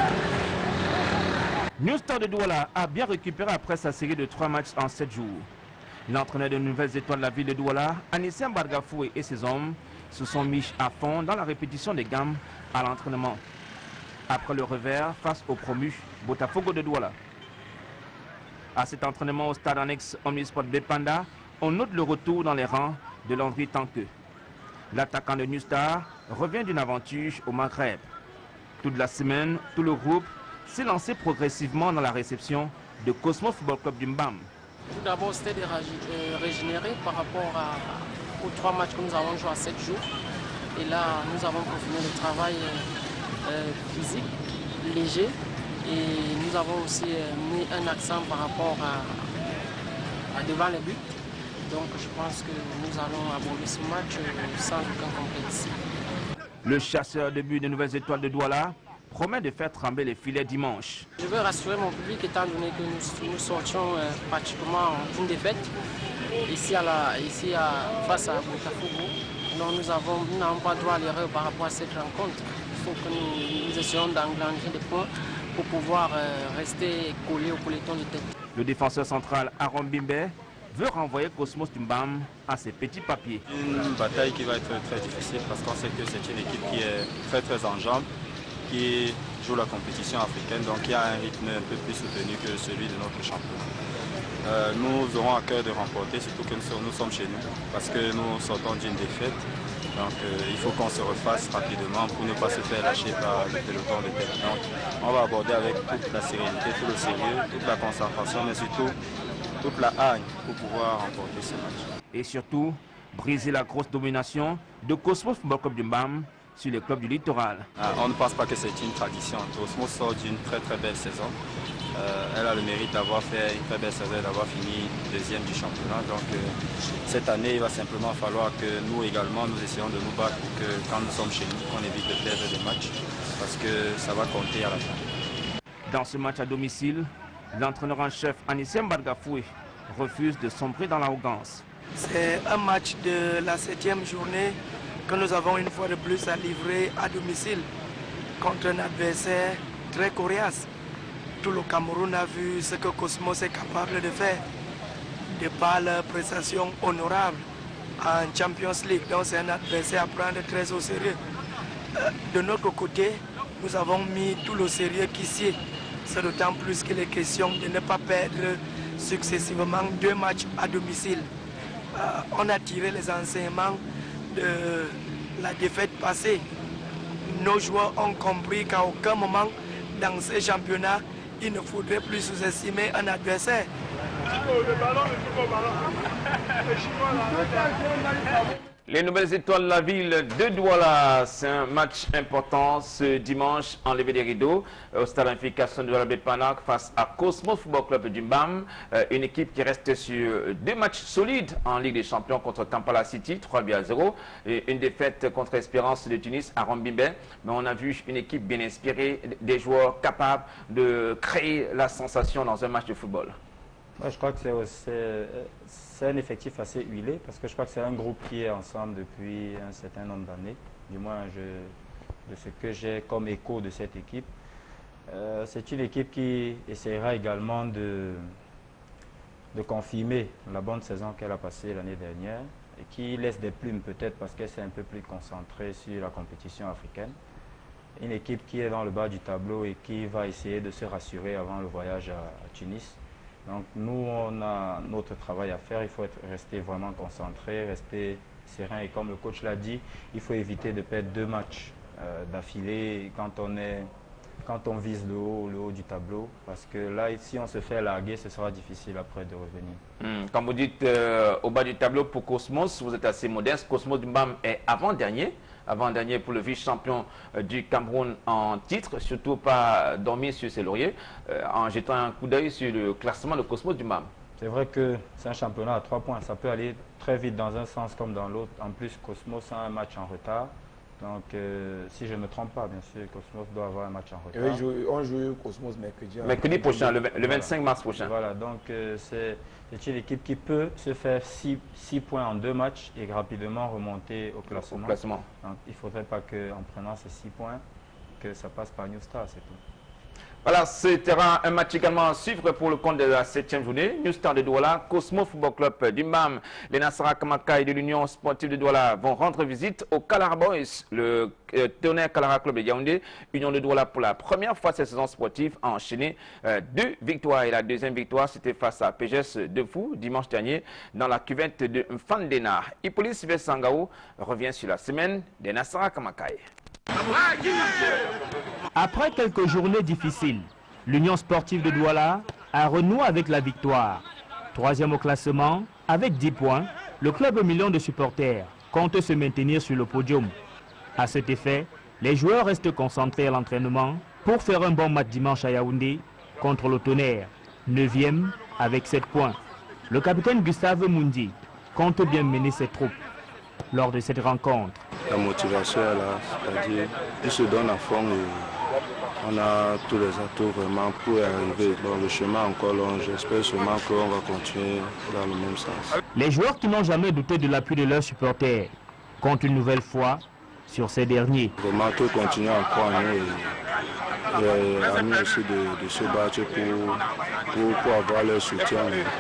New Star de Douala a bien récupéré après sa série de trois matchs en sept jours. L'entraîneur de nouvelles étoiles de la ville de Douala, Anissien Bargafoué et ses hommes se sont mis à fond dans la répétition des gammes à l'entraînement. Après le revers face au promu Botafogo de Douala. À cet entraînement au stade annexe Omnisport Bepanda, on note le retour dans les rangs de Landry Tanque. L'attaquant de New Star revient d'une aventure au Maghreb. Toute la semaine, tout le groupe s'est lancé progressivement dans la réception de Cosmos Football Club du Mbam. Tout d'abord, c'était de régénérer par rapport à, aux trois matchs que nous avons joués à sept jours. Et là, nous avons confirmé le travail euh, physique, léger. Et nous avons aussi euh, mis un accent par rapport à, à devant les buts. Donc je pense que nous allons aborder ce match euh, sans aucun complexe. Le chasseur de but des Nouvelles Étoiles de Douala promet de faire trembler les filets dimanche. Je veux rassurer mon public étant donné que nous, nous sortions euh, pratiquement d'une défaite ici, à la, ici à, face à Botafogo. Donc nous n'avons nous pas droit à l'erreur par rapport à cette rencontre. Il faut que nous, nous essayons d'engranger des points pour pouvoir euh, rester collé au peloton de tête. Le défenseur central Aaron Bimbe veut renvoyer Cosmos du Mbam à ses petits papiers. Une bataille qui va être très difficile parce qu'on sait que c'est une équipe qui est très très en jambes, qui joue la compétition africaine, donc qui a un rythme un peu plus soutenu que celui de notre championnat. Euh, nous aurons à cœur de remporter, surtout que nous, nous sommes chez nous, parce que nous sortons d'une défaite. Donc euh, il faut qu'on se refasse rapidement pour ne pas se faire lâcher par le peloton de tête. Donc on va aborder avec toute la sérénité, tout le sérieux, toute la concentration, mais surtout toute la haine pour pouvoir remporter ce match. Et surtout, briser la grosse domination de Cosmos Football Club du Mbam sur les clubs du littoral. Ah, on ne pense pas que c'est une tradition. Cosmos sort d'une très très belle saison. Euh, elle a le mérite d'avoir fait une très belle saison et d'avoir fini deuxième du championnat. Donc euh, cette année, il va simplement falloir que nous également, nous essayons de nous battre pour que quand nous sommes chez nous, qu'on évite de perdre des matchs parce que ça va compter à la fin. Dans ce match à domicile, l'entraîneur en chef Anissem Badgafoué refuse de sombrer dans l'arrogance. C'est un match de la septième journée que nous avons une fois de plus à livrer à domicile contre un adversaire très coriace. Tout le Cameroun a vu ce que Cosmos est capable de faire de par leur prestation honorable en Champions League. Donc c'est un adversaire à prendre très au sérieux. De notre côté, nous avons mis tout le sérieux qu'ici. C'est d'autant plus qu'il est question de ne pas perdre successivement deux matchs à domicile. Euh, on a tiré les enseignements de la défaite passée. Nos joueurs ont compris qu'à aucun moment dans ce championnat, il ne faudrait plus sous-estimer un adversaire. Les Nouvelles Étoiles de la ville de Douala, c'est un match important ce dimanche, enlevé des rideaux au stade Amplification de Douala-Bepanak face à Cosmos Football Club du Mbam, une équipe qui reste sur deux matchs solides en Ligue des Champions contre Kampala City, trois buts à zéro, et une défaite contre Espérance de Tunis à Rambimbe. Mais on a vu une équipe bien inspirée, des joueurs capables de créer la sensation dans un match de football. Moi, je crois que c'est un effectif assez huilé parce que je crois que c'est un groupe qui est ensemble depuis un certain nombre d'années. Du moins, je, de ce que j'ai comme écho de cette équipe. Euh, c'est une équipe qui essaiera également de, de confirmer la bonne saison qu'elle a passée l'année dernière et qui laisse des plumes peut-être parce qu'elle s'est un peu plus concentrée sur la compétition africaine. Une équipe qui est dans le bas du tableau et qui va essayer de se rassurer avant le voyage à, à Tunis. Donc nous, on a notre travail à faire, il faut être, rester vraiment concentré, rester serein et comme le coach l'a dit, il faut éviter de perdre deux matchs euh, d'affilée quand on est, quand on vise le haut, le haut du tableau parce que là, si on se fait larguer, ce sera difficile après de revenir. Mmh. Quand vous dites euh, au bas du tableau pour Cosmos, vous êtes assez modeste. Cosmos du Mbam est avant-dernier. avant-dernier pour le vice-champion euh, du Cameroun en titre, surtout pas dormir sur ses lauriers, euh, en jetant un coup d'œil sur le classement de Cosmos du Mbam. C'est vrai que c'est un championnat à trois points, ça peut aller très vite dans un sens comme dans l'autre. En plus, Cosmos a un match en retard. Donc, euh, si je ne me trompe pas, bien sûr, Cosmos doit avoir un match en retard. Oui, joue, on joue Cosmos mercredi. Mercredi prochain, le, le vingt-cinq mars prochain. Voilà, donc euh, c'est une équipe qui peut se faire six points en deux matchs et rapidement remonter au classement. Au classement. Donc, il ne faudrait pas qu'en prenant ces six points, que ça passe par New Star, c'est tout. Voilà, c'était un match également à suivre pour le compte de la septième journée. New Star de Douala, Cosmos Football Club du Mbam, les Nassara Kamaka et de l'Union Sportive de Douala vont rendre visite au Kalara Boys, le euh, tonnerre Kalara Club de Yaoundé. Union de Douala pour la première fois cette saison sportive a enchaîné euh, deux victoires. Et la deuxième victoire, c'était face à P G S de Fou dimanche dernier dans la cuvette de Mfandena. Hippolyte Sylvestre Sangao revient sur la semaine des Nassara Kamaka. Après quelques journées difficiles, l'Union sportive de Douala a renoué avec la victoire. Troisième au classement, avec dix points, le club aux millions de supporters compte se maintenir sur le podium. À cet effet, les joueurs restent concentrés à l'entraînement pour faire un bon match dimanche à Yaoundé contre le Tonnerre, neuvième avec sept points. Le capitaine Gustave Mundi compte bien mener ses troupes lors de cette rencontre. La motivation est là, c'est-à-dire ils se donnent à fond et on a tous les atouts vraiment pour y arriver. Bon, le chemin encore long, j'espère seulement qu'on va continuer dans le même sens. Les joueurs qui n'ont jamais douté de l'appui de leurs supporters comptent une nouvelle fois sur ces derniers. Vraiment tout continue à croire en nous et, et à nous aussi de, de se battre pour, pour, pour avoir leur soutien.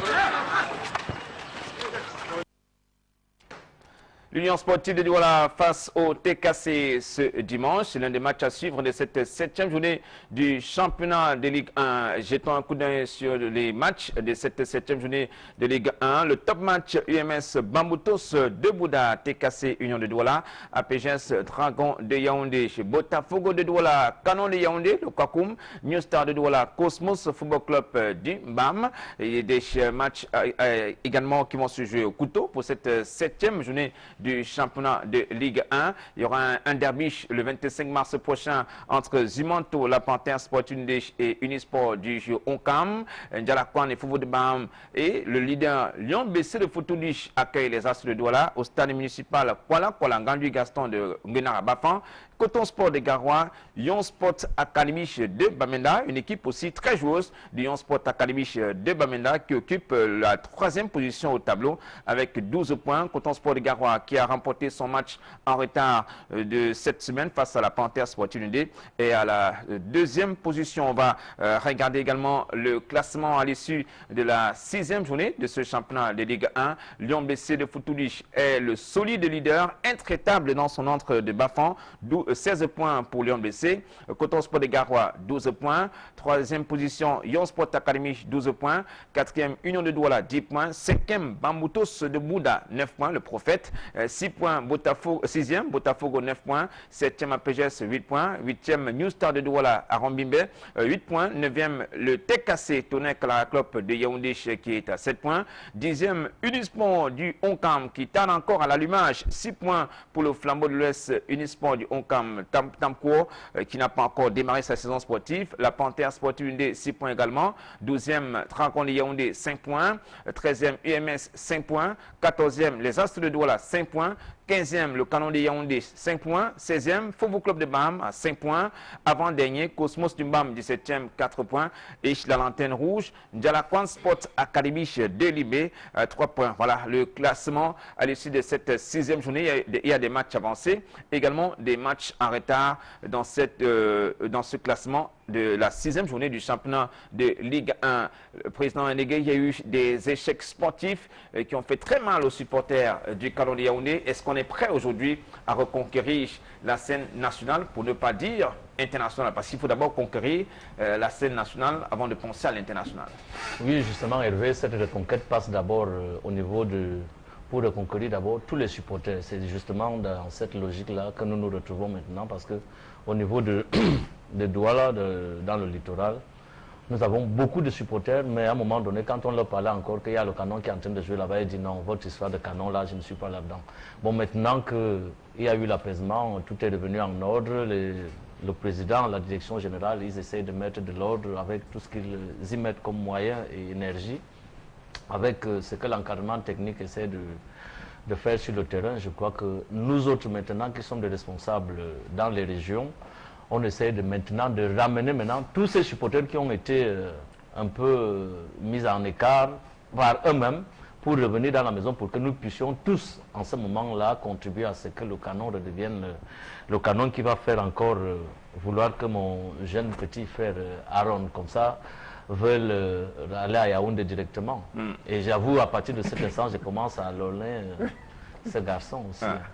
L'Union sportive de Douala face au T K C ce dimanche. C'est l'un des matchs à suivre de cette septième journée du championnat de Ligue un. Jetons un coup d'œil sur les matchs de cette septième journée de Ligue un. Le top match U M S Bamboutos de Bouddha, T K C Union de Douala, A P G S Dragon de Yaoundé, chez Botafogo de Douala, Canon de Yaoundé, le Kwakoum, New Star de Douala, Cosmos Football Club du Mbam. Et des matchs euh, euh, également qui vont se jouer au couteau pour cette septième journée du championnat de Ligue un. Il y aura un, un derby le vingt-cinq mars prochain entre Zimanto, la Panthère Sporting et Unisport du jeu Onkam, Ndjalakwan et Foufou de Bam. Et le leader Lyon B C de Foutoulich accueille les Astres de Douala au stade municipal Kuala Kuala Ngandui Gaston de Nguenara Bafan. Coton Sport de Garoua, Yon Sport Academy de Bamenda, une équipe aussi très joueuse du Yon Sport Academy de Bamenda qui occupe la troisième position au tableau avec douze points. Coton Sport de Garoua qui a remporté son match en retard de cette semaine face à la Panthère Sportive Unité. Et à la deuxième position, on va regarder également le classement à l'issue de la sixième journée de ce championnat de Ligue un. Lyon B C de Foutoulich est le solide leader, intraitable dans son entre de Bafan, d'où seize points pour Lyon B C. Coton Sport de Garoua, douze points. Troisième position, Yon Sport Academy, douze points. Quatrième, Union de Douala, dix points. Cinquième, Bamboutos de Bouddha, neuf points. Le Prophète, six points. Botafogo, sixième, Botafogo, neuf points. Septième, A P G S, huit points. Huitième, New Star de Douala, à Rombimbe, huit points. Neuvième, le T K C, Tonnerre Claraclop de Yaoundé, qui est à sept points. Dixième, Unisport du Onkam, qui tarde encore à l'allumage, six points pour le Flambeau de l'Ouest, Unisport du Onkam. Tamko, euh, qui n'a pas encore démarré sa saison sportive. La Panthère Sportive Unité, six points également. douzième, Dragon de Yaoundé, cinq points. treizième, U M S, cinq points. quatorzième, les Astres de Douala, cinq points. quinzième, le Canon de Yaoundé, cinq points. seizième, Fovo Club de Bam, à cinq points. Avant-dernier, Cosmos du Bam, dix-septième, quatre points. Et la Lanterne Rouge, Ndjalakwan Sport Academy de Libé, trois points. Voilà le classement à l'issue de cette sixième journée. Il y, a, il y a des matchs avancés, également des matchs en retard dans, cette, euh, dans ce classement de la sixième journée du championnat de Ligue un. Le président Ndege, il y a eu des échecs sportifs euh, qui ont fait très mal aux supporters euh, du Canon de Yaoundé. Est-ce qu'on est prêt aujourd'hui à reconquérir la scène nationale, pour ne pas dire internationale? Parce qu'il faut d'abord conquérir euh, la scène nationale avant de penser à l'international. Oui, justement, Hervé, cette reconquête passe d'abord euh, au niveau de... pour reconquérir d'abord tous les supporters. C'est justement dans cette logique-là que nous nous retrouvons maintenant, parce que au niveau de, de Douala, de, dans le littoral, nous avons beaucoup de supporters, mais à un moment donné, quand on leur parlait encore qu'il y a le Canon qui est en train de jouer là-bas, ils disent non, votre histoire de Canon, là, je ne suis pas là-dedans. Bon, maintenant qu'il y a eu l'apaisement, tout est devenu en ordre, les, le président, la direction générale, ils essayent de mettre de l'ordre avec tout ce qu'ils y mettent comme moyens et énergie, avec euh, ce que l'encadrement technique essaie de, de faire sur le terrain. Je crois que nous autres maintenant qui sommes des responsables dans les régions, on essaie de maintenant de ramener maintenant tous ces supporters qui ont été euh, un peu euh, mis en écart par eux-mêmes pour revenir dans la maison, pour que nous puissions tous en ce moment-là contribuer à ce que le Canon redevienne le, le Canon qui va faire encore euh, vouloir que mon jeune petit frère euh, Aaron comme ça veulent euh, aller à Yaoundé directement. Mm. Et j'avoue, à partir de cet instant, je commence à lorner euh, ce garçon aussi. Ah.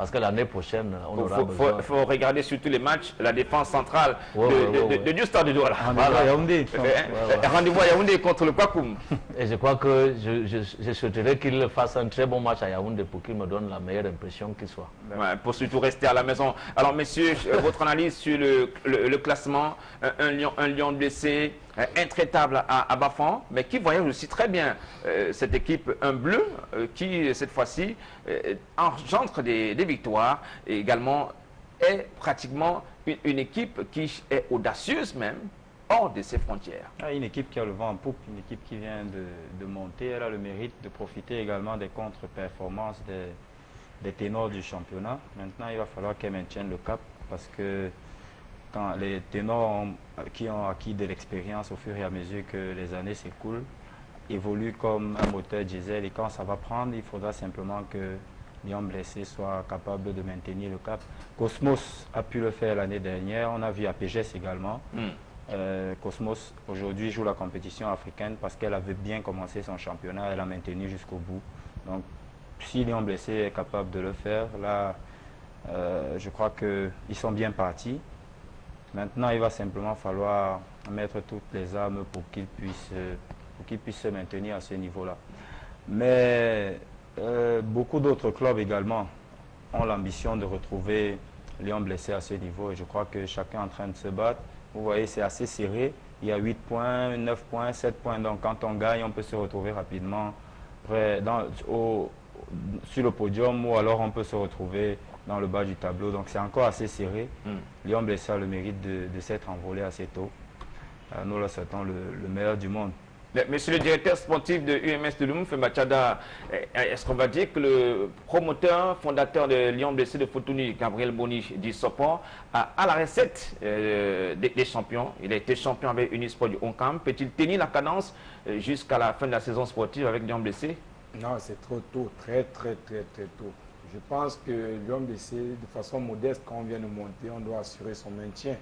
Parce que l'année prochaine, on faut, aura faut, besoin... Il faut regarder sur tous les matchs la défense centrale ouais, de, ouais, de, ouais, de, ouais. du stade de Douala. Rendez-vous à Yaoundé. Rendez-vous à Yaoundé contre le Kwakoum. Et je crois que je, je, je souhaiterais qu'il fasse un très bon match à Yaoundé pour qu'il me donne la meilleure impression qu'il soit. Ouais, pour surtout rester à la maison. Alors, messieurs, votre analyse sur le, le, le classement, un lion, un lion blessé, intraitable à, à Bafan, mais qui voyage aussi très bien euh, cette équipe, un bleu, euh, qui cette fois-ci euh, engendre des, des victoires et également est pratiquement une, une équipe qui est audacieuse même, hors de ses frontières. Ah, une équipe qui a le vent en poupe, une équipe qui vient de, de monter, elle a le mérite de profiter également des contre-performances des, des ténors du championnat. Maintenant, il va falloir qu'elle maintienne le cap parce que quand les ténors ont, qui ont acquis de l'expérience au fur et à mesure que les années s'écoulent, évoluent comme un moteur diesel et quand ça va prendre, il faudra simplement que Lyon blessé soit capable de maintenir le cap. Cosmos a pu le faire l'année dernière, on a vu à P G S également. Mm. Euh, Cosmos aujourd'hui joue la compétition africaine parce qu'elle avait bien commencé son championnat, elle a maintenu jusqu'au bout. Donc si Lyon blessé est capable de le faire, là euh, je crois qu'ils sont bien partis. Maintenant, il va simplement falloir mettre toutes les armes pour qu'ils puissent, pour qu'ils puissent se maintenir à ce niveau-là. Mais euh, beaucoup d'autres clubs également ont l'ambition de retrouver Lyon blessé à ce niveau. Et je crois que chacun est en train de se battre. Vous voyez, c'est assez serré. Il y a huit points, neuf points, sept points. Donc quand on gagne, on peut se retrouver rapidement près, dans, au, sur le podium ou alors on peut se retrouver dans le bas du tableau, donc c'est encore assez serré. Mm. Lyon blessé a le mérite de, de s'être envolé assez tôt. Euh, nous leur souhaitons le, le meilleur du monde. Monsieur le directeur sportif de U M S de Loum, Machada, est-ce qu'on va dire que le promoteur, fondateur de Lyon blessé de Fotouni, Gabriel Boni du Sopor, a à la recette euh, des, des champions? Il a été champion avec Unisport du Oncam. Peut-il tenir la cadence euh, jusqu'à la fin de la saison sportive avec Lyon blessé? Non, c'est trop tôt, très très très très tôt. Je pense que Lyon blessé, de façon modeste, quand on vient de monter, on doit assurer son maintien.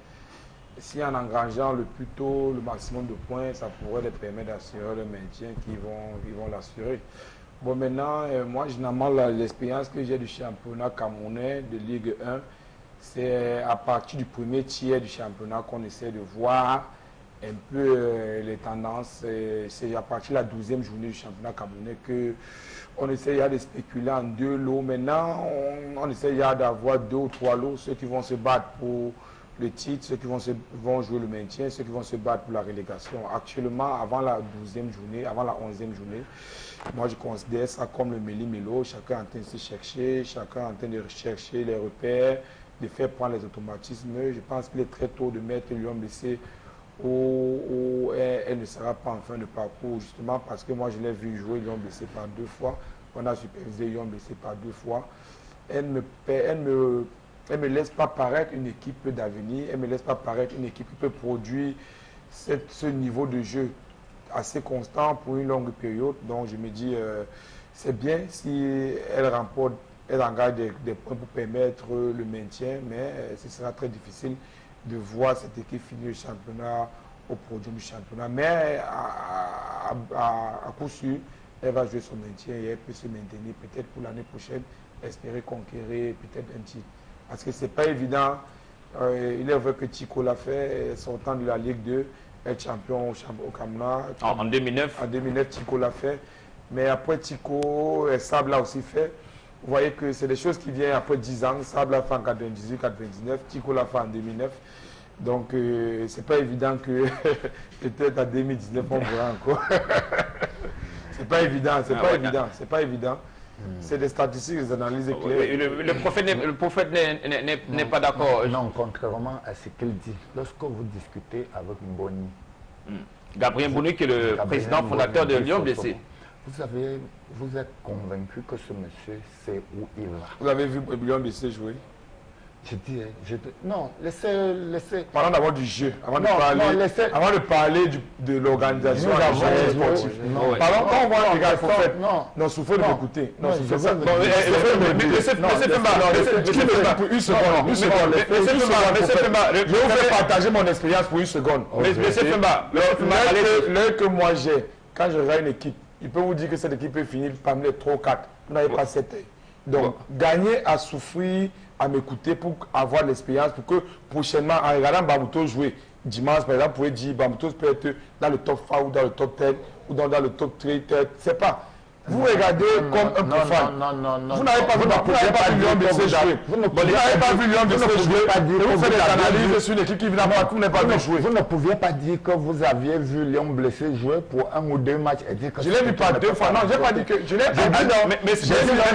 Si en engrangeant le plus tôt, le maximum de points, ça pourrait les permettre d'assurer le maintien qu'ils vont ils vont l'assurer. Bon, maintenant, euh, moi, généralement, l'expérience que j'ai du championnat camerounais de Ligue un, c'est à partir du premier tiers du championnat qu'on essaie de voir un peu euh, les tendances. C'est à partir de la douzième journée du championnat camerounais que on essaie de spéculer en deux lots. Maintenant, on, on essaie d'avoir deux ou trois lots, ceux qui vont se battre pour le titre, ceux qui vont, se, vont jouer le maintien, ceux qui vont se battre pour la relégation. Actuellement, avant la douzième journée, avant la onzième journée, moi je considère ça comme le méli-mélo. Chacun est en train de se chercher, chacun est en train de rechercher les repères, de faire prendre les automatismes. Je pense qu'il est très tôt de mettre Lyon blessé où, où elle, elle ne sera pas en fin de parcours, justement parce que moi je l'ai vu jouer Lyon blessé par deux fois. On a supervisé Lyon blessé par deux fois. Elle me, elle me, elle me laisse pas paraître une équipe d'avenir, elle me laisse pas paraître une équipe qui peut produire cette, ce niveau de jeu assez constant pour une longue période. Donc je me dis, euh, c'est bien si elle remporte, elle engage des, des points pour permettre le maintien, mais euh, ce sera très difficile de voir cette équipe finir le championnat au podium du championnat. Mais à, à, à, à coup sûr, elle va jouer son maintien et elle peut se maintenir peut-être pour l'année prochaine, espérer conquérir peut-être un titre. Parce que ce n'est pas évident. Euh, il est vrai que Tico l'a fait, sortant de la Ligue deux, être champion au, au Cameroun. En, en deux mille neuf. En deux mille neuf, Tico l'a fait. Mais après Tico, Sable l'a aussi fait. Vous voyez que c'est des choses qui viennent après dix ans. Sable l'a fait en quatre-vingt-dix-huit quatre-vingt-dix-neuf, Tico l'a fait en deux mille neuf. Donc, euh, c'est pas évident que peut-être en deux mille dix-neuf, on verra encore. C'est pas évident, c'est ah, pas, ouais, évident, c'est pas évident. C'est des statistiques, des analyses claires. Oui, le, le prophète n'est pas d'accord. Non, contrairement à ce qu'il dit, lorsque vous discutez avec Boni, hmm. Gabriel Boni, qui est le Gabriel président fondateur Boni, de Lyon blessé. Vous, avez, vous êtes convaincu que ce monsieur sait où il va? Vous avez vu Lyon blessé jouer? Je dis, je dis, non, laissez, laissez. Parlons d'abord du jeu, avant, non, de, parler, non, laissez... avant de parler du, de l'organisation sportive. Parlons, quand on voit les gars, il faut faire. Non, non, souffrez de m'écouter. Non, souffrez de m'écouter. Laissez Fema, pour une seconde. Une seconde. Laissez Fema, je vous fais partager mon expérience pour une seconde. Laissez Fema, l'œil que moi j'ai, quand je regarde une équipe, il peut vous dire que cette équipe peut finir parmi les trois ou quatre. Vous n'avez pas cette œil. Donc, bon. Gagner à souffrir, à m'écouter pour avoir l'expérience, pour que prochainement, en regardant Bambuto jouer dimanche, par exemple, vous pouvez dire Bambuto peut être dans le top cinq ou dans le top dix ou dans, dans le top trois, c'est pas. Vous regardez non, comme un profane. Non, non, non, vous n'avez pas vu Lyon Blessé jouer. Vous n'avez pas vu Lyon Blessé jouer. Vous faites des analyses sur une équipe qui évidemment vous n'avez pas vu jouer. Vous ne pouviez pas dire que vous aviez vu Lyon Blessé jouer pour un ou deux matchs et dire que je ne l'ai vu pas deux fois. Non, je n'ai pas dit que. Je l'ai pas dit. Mais c'est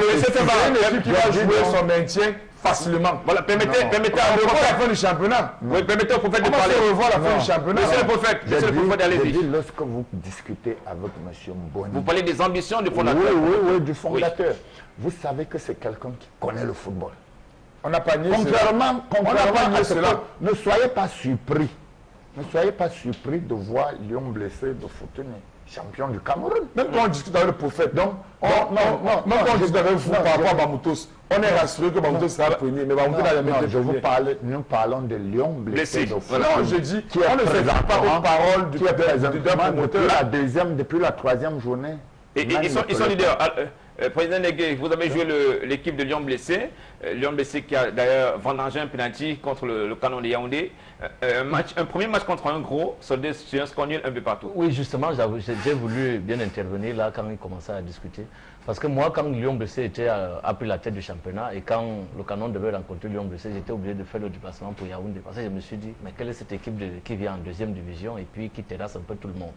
une équipe qui va jouer son maintien facilement. Voilà, permettez, permettez à revoir la fin du championnat. Oui, permettez au prophète de parler. On va revoir la fin du championnat. Monsieur le prophète, monsieur le prophète, allez-y. Lorsque vous discutez avec monsieur Mboni. Vous parlez des ambitions du fondateur. Oui, oui, oui, du fondateur. Vous savez que c'est quelqu'un qui connaît le football. On n'a pas nié Contrairement, contrairement à cela, ne soyez pas surpris. Ne soyez pas surpris de voir Lyon Blessé de Fortuny, champion du Cameroun. Même quand on discute avec le prophète, donc, on, non, non, non, même quand on discute avec vous non, par rapport à Bamoutos, on est rassuré que Bamoutos sera premier, mais Bamoutos n'a jamais été je vous parle, nous parlons de Lyon Blessé de Fortuny. Non, je dis, qui on ne fait pas aux paroles du promoteur. Depuis la deuxième, depuis la troisième journée. Et, et ils, sont, ils sont leaders. Euh, Président Negué, vous avez joué l'équipe de Lyon Blessé. Euh, Lyon Blessé qui a d'ailleurs vendangé un penalty contre le, le Canon de Yaoundé. Euh, un, match, un premier match contre un gros, soldé sur un score nul un peu partout. Oui, justement, j'ai voulu bien intervenir là quand il commençait à discuter. Parce que moi, quand Lyon Blessé était à, a pris la tête du championnat et quand le Canon devait rencontrer Lyon Blessé, j'étais obligé de faire le déplacement pour Yaoundé. Parce que je me suis dit, mais quelle est cette équipe de, qui vient en deuxième division et puis qui terrasse un peu tout le monde.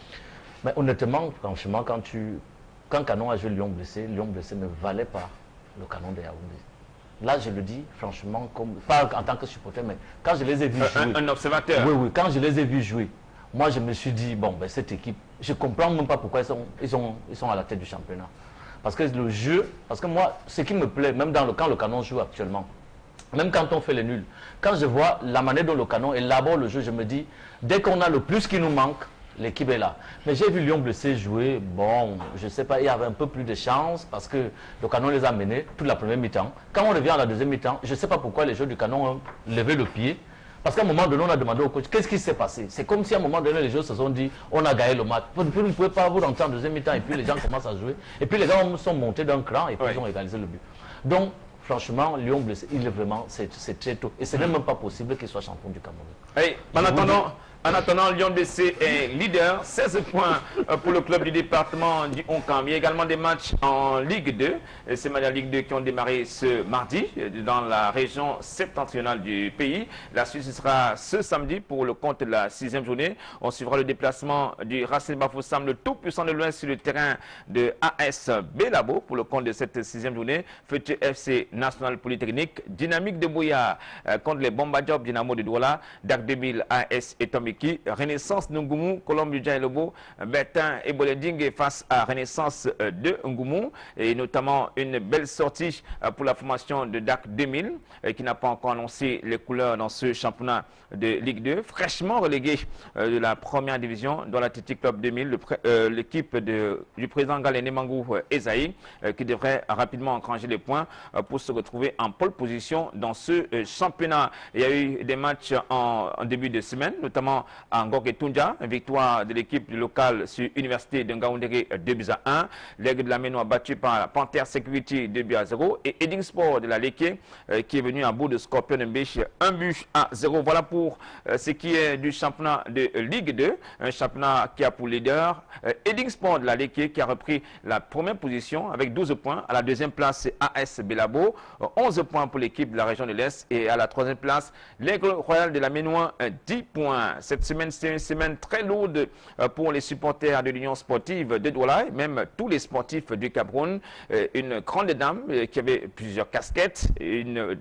Mais honnêtement, franchement, quand tu... Quand Canon a joué Lyon Blessé, Lyon Blessé ne valait pas le Canon de Yaoundé. Là, je le dis franchement, comme, pas en tant que supporter, mais quand je les ai vus jouer... Un, un observateur. Oui, oui, quand je les ai vus jouer, moi je me suis dit, bon, ben, cette équipe, je ne comprends même pas pourquoi ils sont, ils, sont, ils sont à la tête du championnat. Parce que le jeu, parce que moi, ce qui me plaît, même dans le, quand le Canon joue actuellement, même quand on fait les nuls, quand je vois la manière dont le Canon élabore le jeu, je me dis, dès qu'on a le plus qui nous manque, l'équipe est là. Mais j'ai vu Lyon Blessé jouer, bon, je ne sais pas, il y avait un peu plus de chance parce que le Canon les a menés toute la première mi-temps. Quand on revient à la deuxième mi-temps, je ne sais pas pourquoi les joueurs du Canon ont levé le pied. Parce qu'à un moment donné, on a demandé au coach, qu'est-ce qui s'est passé? C'est comme si à un moment donné, les joueurs se sont dit, on a gagné le match. Vous ne pouvez pas vous rentrer en deuxième mi-temps et puis les gens commencent à jouer. Et puis les gens sont montés d'un cran et puis oui. Ils ont égalisé le but. Donc, franchement, Lyon Blessé, il est vraiment, c'est très tôt. Et ce n'est même pas possible qu'il soit champion du Cameroun. Hey, en attendant... En attendant, Lyon Blessé est leader, seize points pour le club du département du Onkam. Il y a également des matchs en Ligue deux. Ces matchs en Ligue deux qui ont démarré ce mardi dans la région septentrionale du pays. La suite sera ce samedi pour le compte de la sixième journée. On suivra le déplacement du Racing Bafoussam, le tout puissant de l'Ouest, sur le terrain de A S Belabo pour le compte de cette sixième journée. Futur F C National Polytechnique, Dynamique de Bouya contre les Bombardiers Dynamo de Douala, D A C deux mille A S et Tomiki. Renaissance de Ngoumou, Colombe du Djaï Lobo, Bertin et Boleding face à Renaissance de Ngoumou, et notamment une belle sortie pour la formation de D A C deux mille qui n'a pas encore annoncé les couleurs dans ce championnat de Ligue deux, fraîchement relégué de la première division dans l'Athletic Club deux mille, l'équipe du président Galené Mangou Esaïe qui devrait rapidement engranger les points pour se retrouver en pole position dans ce championnat. Il y a eu des matchs en, en début de semaine, notamment à Ngok et Tunja, victoire de l'équipe locale sur l'université de Ngaoundéré deux buts à un. L'Aigle de la Ménois battu par la Panther Security deux buts à zéro. Et Edding Sport de la Léké euh, qui est venu à bout de Scorpion Mbèche un but à zéro. Voilà pour euh, ce qui est du championnat de Ligue deux. Un championnat qui a pour leader euh, Edding Sport de la Léké qui a repris la première position avec douze points. À la deuxième place, c'est A S Belabo. Euh, onze points pour l'équipe de la région de l'Est. Et à la troisième place, l'Aigle Royal de la Ménois, euh, dix points. Cette semaine, c'est une semaine très lourde pour les supporters de l'Union sportive de Douala, même tous les sportifs du Cameroun. Une grande dame qui avait plusieurs casquettes, une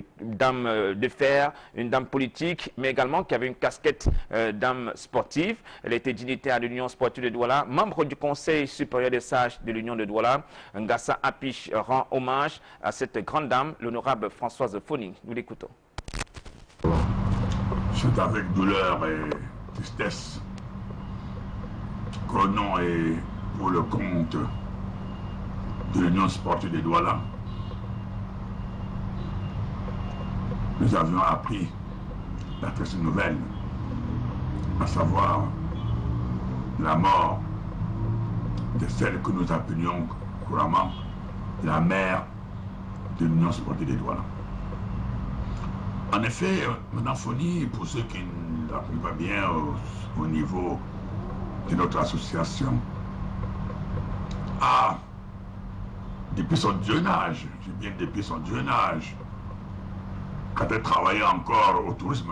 dame de fer, une dame politique, mais également qui avait une casquette dame sportive. Elle était dignitaire de l'Union sportive de Douala, membre du Conseil supérieur des sages de l'Union de Douala. Ngassa Apiche rend hommage à cette grande dame, l'honorable Françoise Foning. Nous l'écoutons. C'est avec douleur et tristesse qu'au nom et pour le compte de l'Union sportive de Douala, nous avions appris la triste nouvelle, à savoir la mort de celle que nous appelions couramment la mère de l'Union sportive de Douala. En effet, Manafoni, pour ceux qui ne l'apprennent pas bien au, au niveau de notre association, a, depuis son jeune âge, je dis bien depuis son jeune âge, quand elle travaillait encore au tourisme,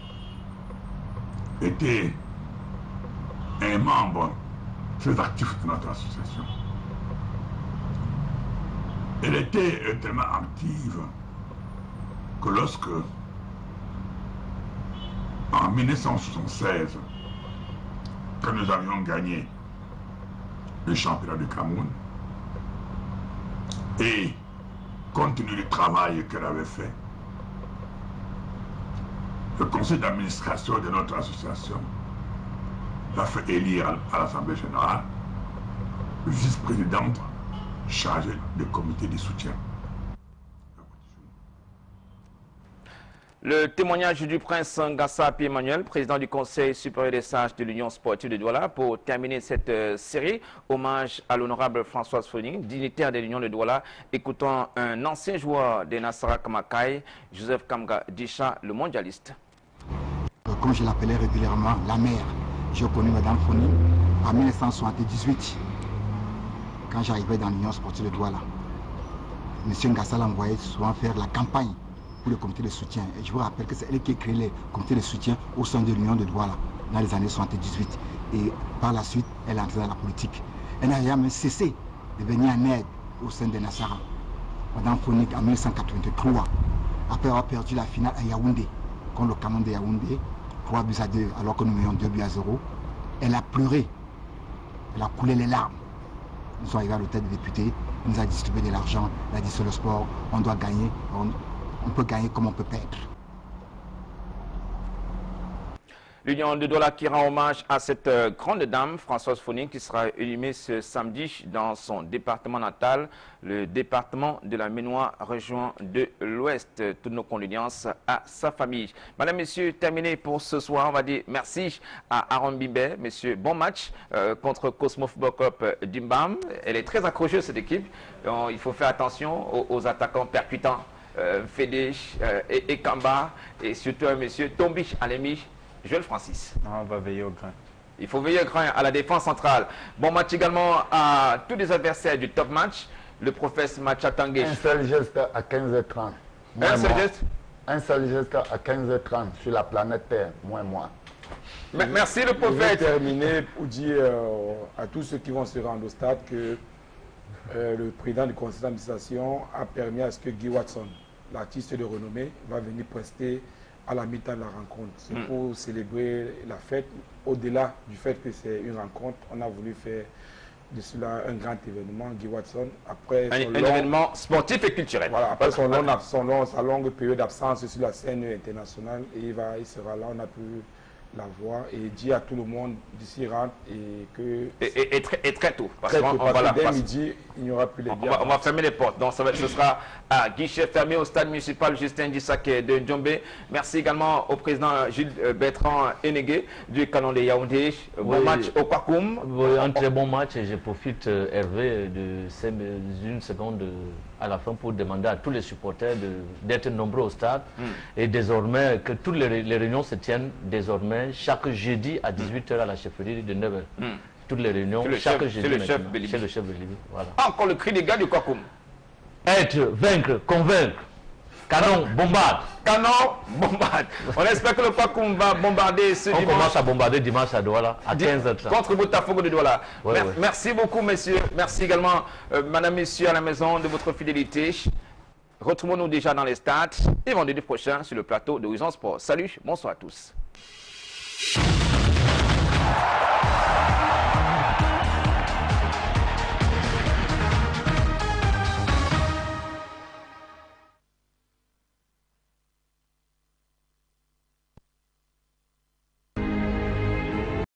était un membre très actif de notre association. Elle était tellement active que lorsque, en mille neuf cent soixante-seize, quand nous avions gagné le championnat du Cameroun, et compte tenu du travail qu'elle avait fait, le conseil d'administration de notre association l'a fait élire à l'Assemblée générale vice-présidente chargée du comité de soutien. Le témoignage du prince Ngassa Pierre-Emmanuel, président du Conseil supérieur des sages de l'Union sportive de Douala, pour terminer cette euh, série. Hommage à l'honorable Françoise Foni, dignitaire de l'Union de Douala, écoutant un ancien joueur des Nassara Kamakai, Joseph Kamga Disha, le mondialiste. Comme je l'appelais régulièrement, la mère, j'ai connu Mme Foni en mille neuf cent soixante-dix-huit, quand j'arrivais dans l'Union sportive de Douala. Monsieur Ngassa l'envoyait souvent faire la campagne pour le comité de soutien. Et je vous rappelle que c'est elle qui a créé le comité de soutien au sein de l'Union de Douala dans les années soixante-dix-huit. Et par la suite, elle est entrée dans la politique. Elle n'a jamais cessé de venir en aide au sein des Nassara. Madame Foni, en mille neuf cent quatre-vingt-trois, après avoir perdu la finale à Yaoundé, contre le Cameroun de Yaoundé, trois buts à deux, alors que nous menions deux buts à zéro, elle a pleuré. Elle a coulé les larmes. Nous sommes arrivés à l'hôtel des députés, elle nous a distribué de l'argent, elle a dit sur le sport, on doit gagner. On, On peut gagner comme on peut perdre. L'Union de Douala qui rend hommage à cette euh, grande dame, Françoise Foni, qui sera inhumée ce samedi dans son département natal, le département de la Ménois, région de l'Ouest. Toutes nos condoléances à sa famille. Madame, Messieurs, terminé pour ce soir. On va dire merci à Aaron Bimbe. Messieurs, bon match euh, contre Cosmo Football Club d'Imbam. Elle est très accrocheuse, cette équipe. Donc, il faut faire attention aux, aux attaquants percutants. Euh, Fédé euh, et, et Kamba, et surtout un monsieur Tombi Alemi, Joël Francis. On va veiller au grain. Il faut veiller au grain à la défense centrale. Bon match également à tous les adversaires du top match. Le professeur Machatangé. Un seul geste à quinze heures trente. Un seul geste Un seul geste à quinze heures trente sur la planète Terre, moi et moi. Mais, merci le prophète. Je vais terminer pour dire euh, à tous ceux qui vont se rendre au stade que euh, le président du conseil d'administration a permis à ce que Guy Watson, l'artiste de renommée, va venir prester à la mi-temps de la rencontre. C'est mm. pour célébrer la fête. Au-delà du fait que c'est une rencontre, on a voulu faire de cela un grand événement. Guy Watson, après un, son un long, événement sportif et culturel. Voilà, après son long, son long, sa longue période d'absence sur la scène internationale, et il, va, il sera là, on a pu la voir et dire à tout le monde d'ici rentre et que... Et, et, et, très, et très tôt. Parce, très tôt, on, parce on va que dès la, midi, il n'y aura plus les on, biens. on, on va fermer les portes. Donc ça va, ce sera à guichet fermé au stade municipal Justin Dissake de Djombe. Merci également au président Gilles Bertrand Ennegué du canon de Yaoundé. Bon oui, match au Kwakoum. Oui, un très bon match et je profite, Hervé, de une seconde à la fin pour demander à tous les supporters d'être nombreux au stade mm. et désormais que toutes les, les réunions se tiennent désormais chaque jeudi à dix-huit heures à la chefferie de neuf heures. Mm. Toutes les réunions, chaque chef, jeudi le chef chez le chef de Libye. Voilà. Encore le cri des gars du Kwakoum. Être, vaincre, convaincre. Canon, bombarde. Canon, bombarde. On espère que le Kwakoum va bombarder ce On dimanche. On commence à bombarder dimanche à Douala, à quinze heures trente. Contre Botafogo de Douala. Ouais, Mer ouais. Merci beaucoup, messieurs. Merci également, euh, madame, messieurs, à la maison, de votre fidélité. Retrouvons-nous déjà dans les stades et vendredi prochain sur le plateau de Horizon Sport. Salut, bonsoir à tous.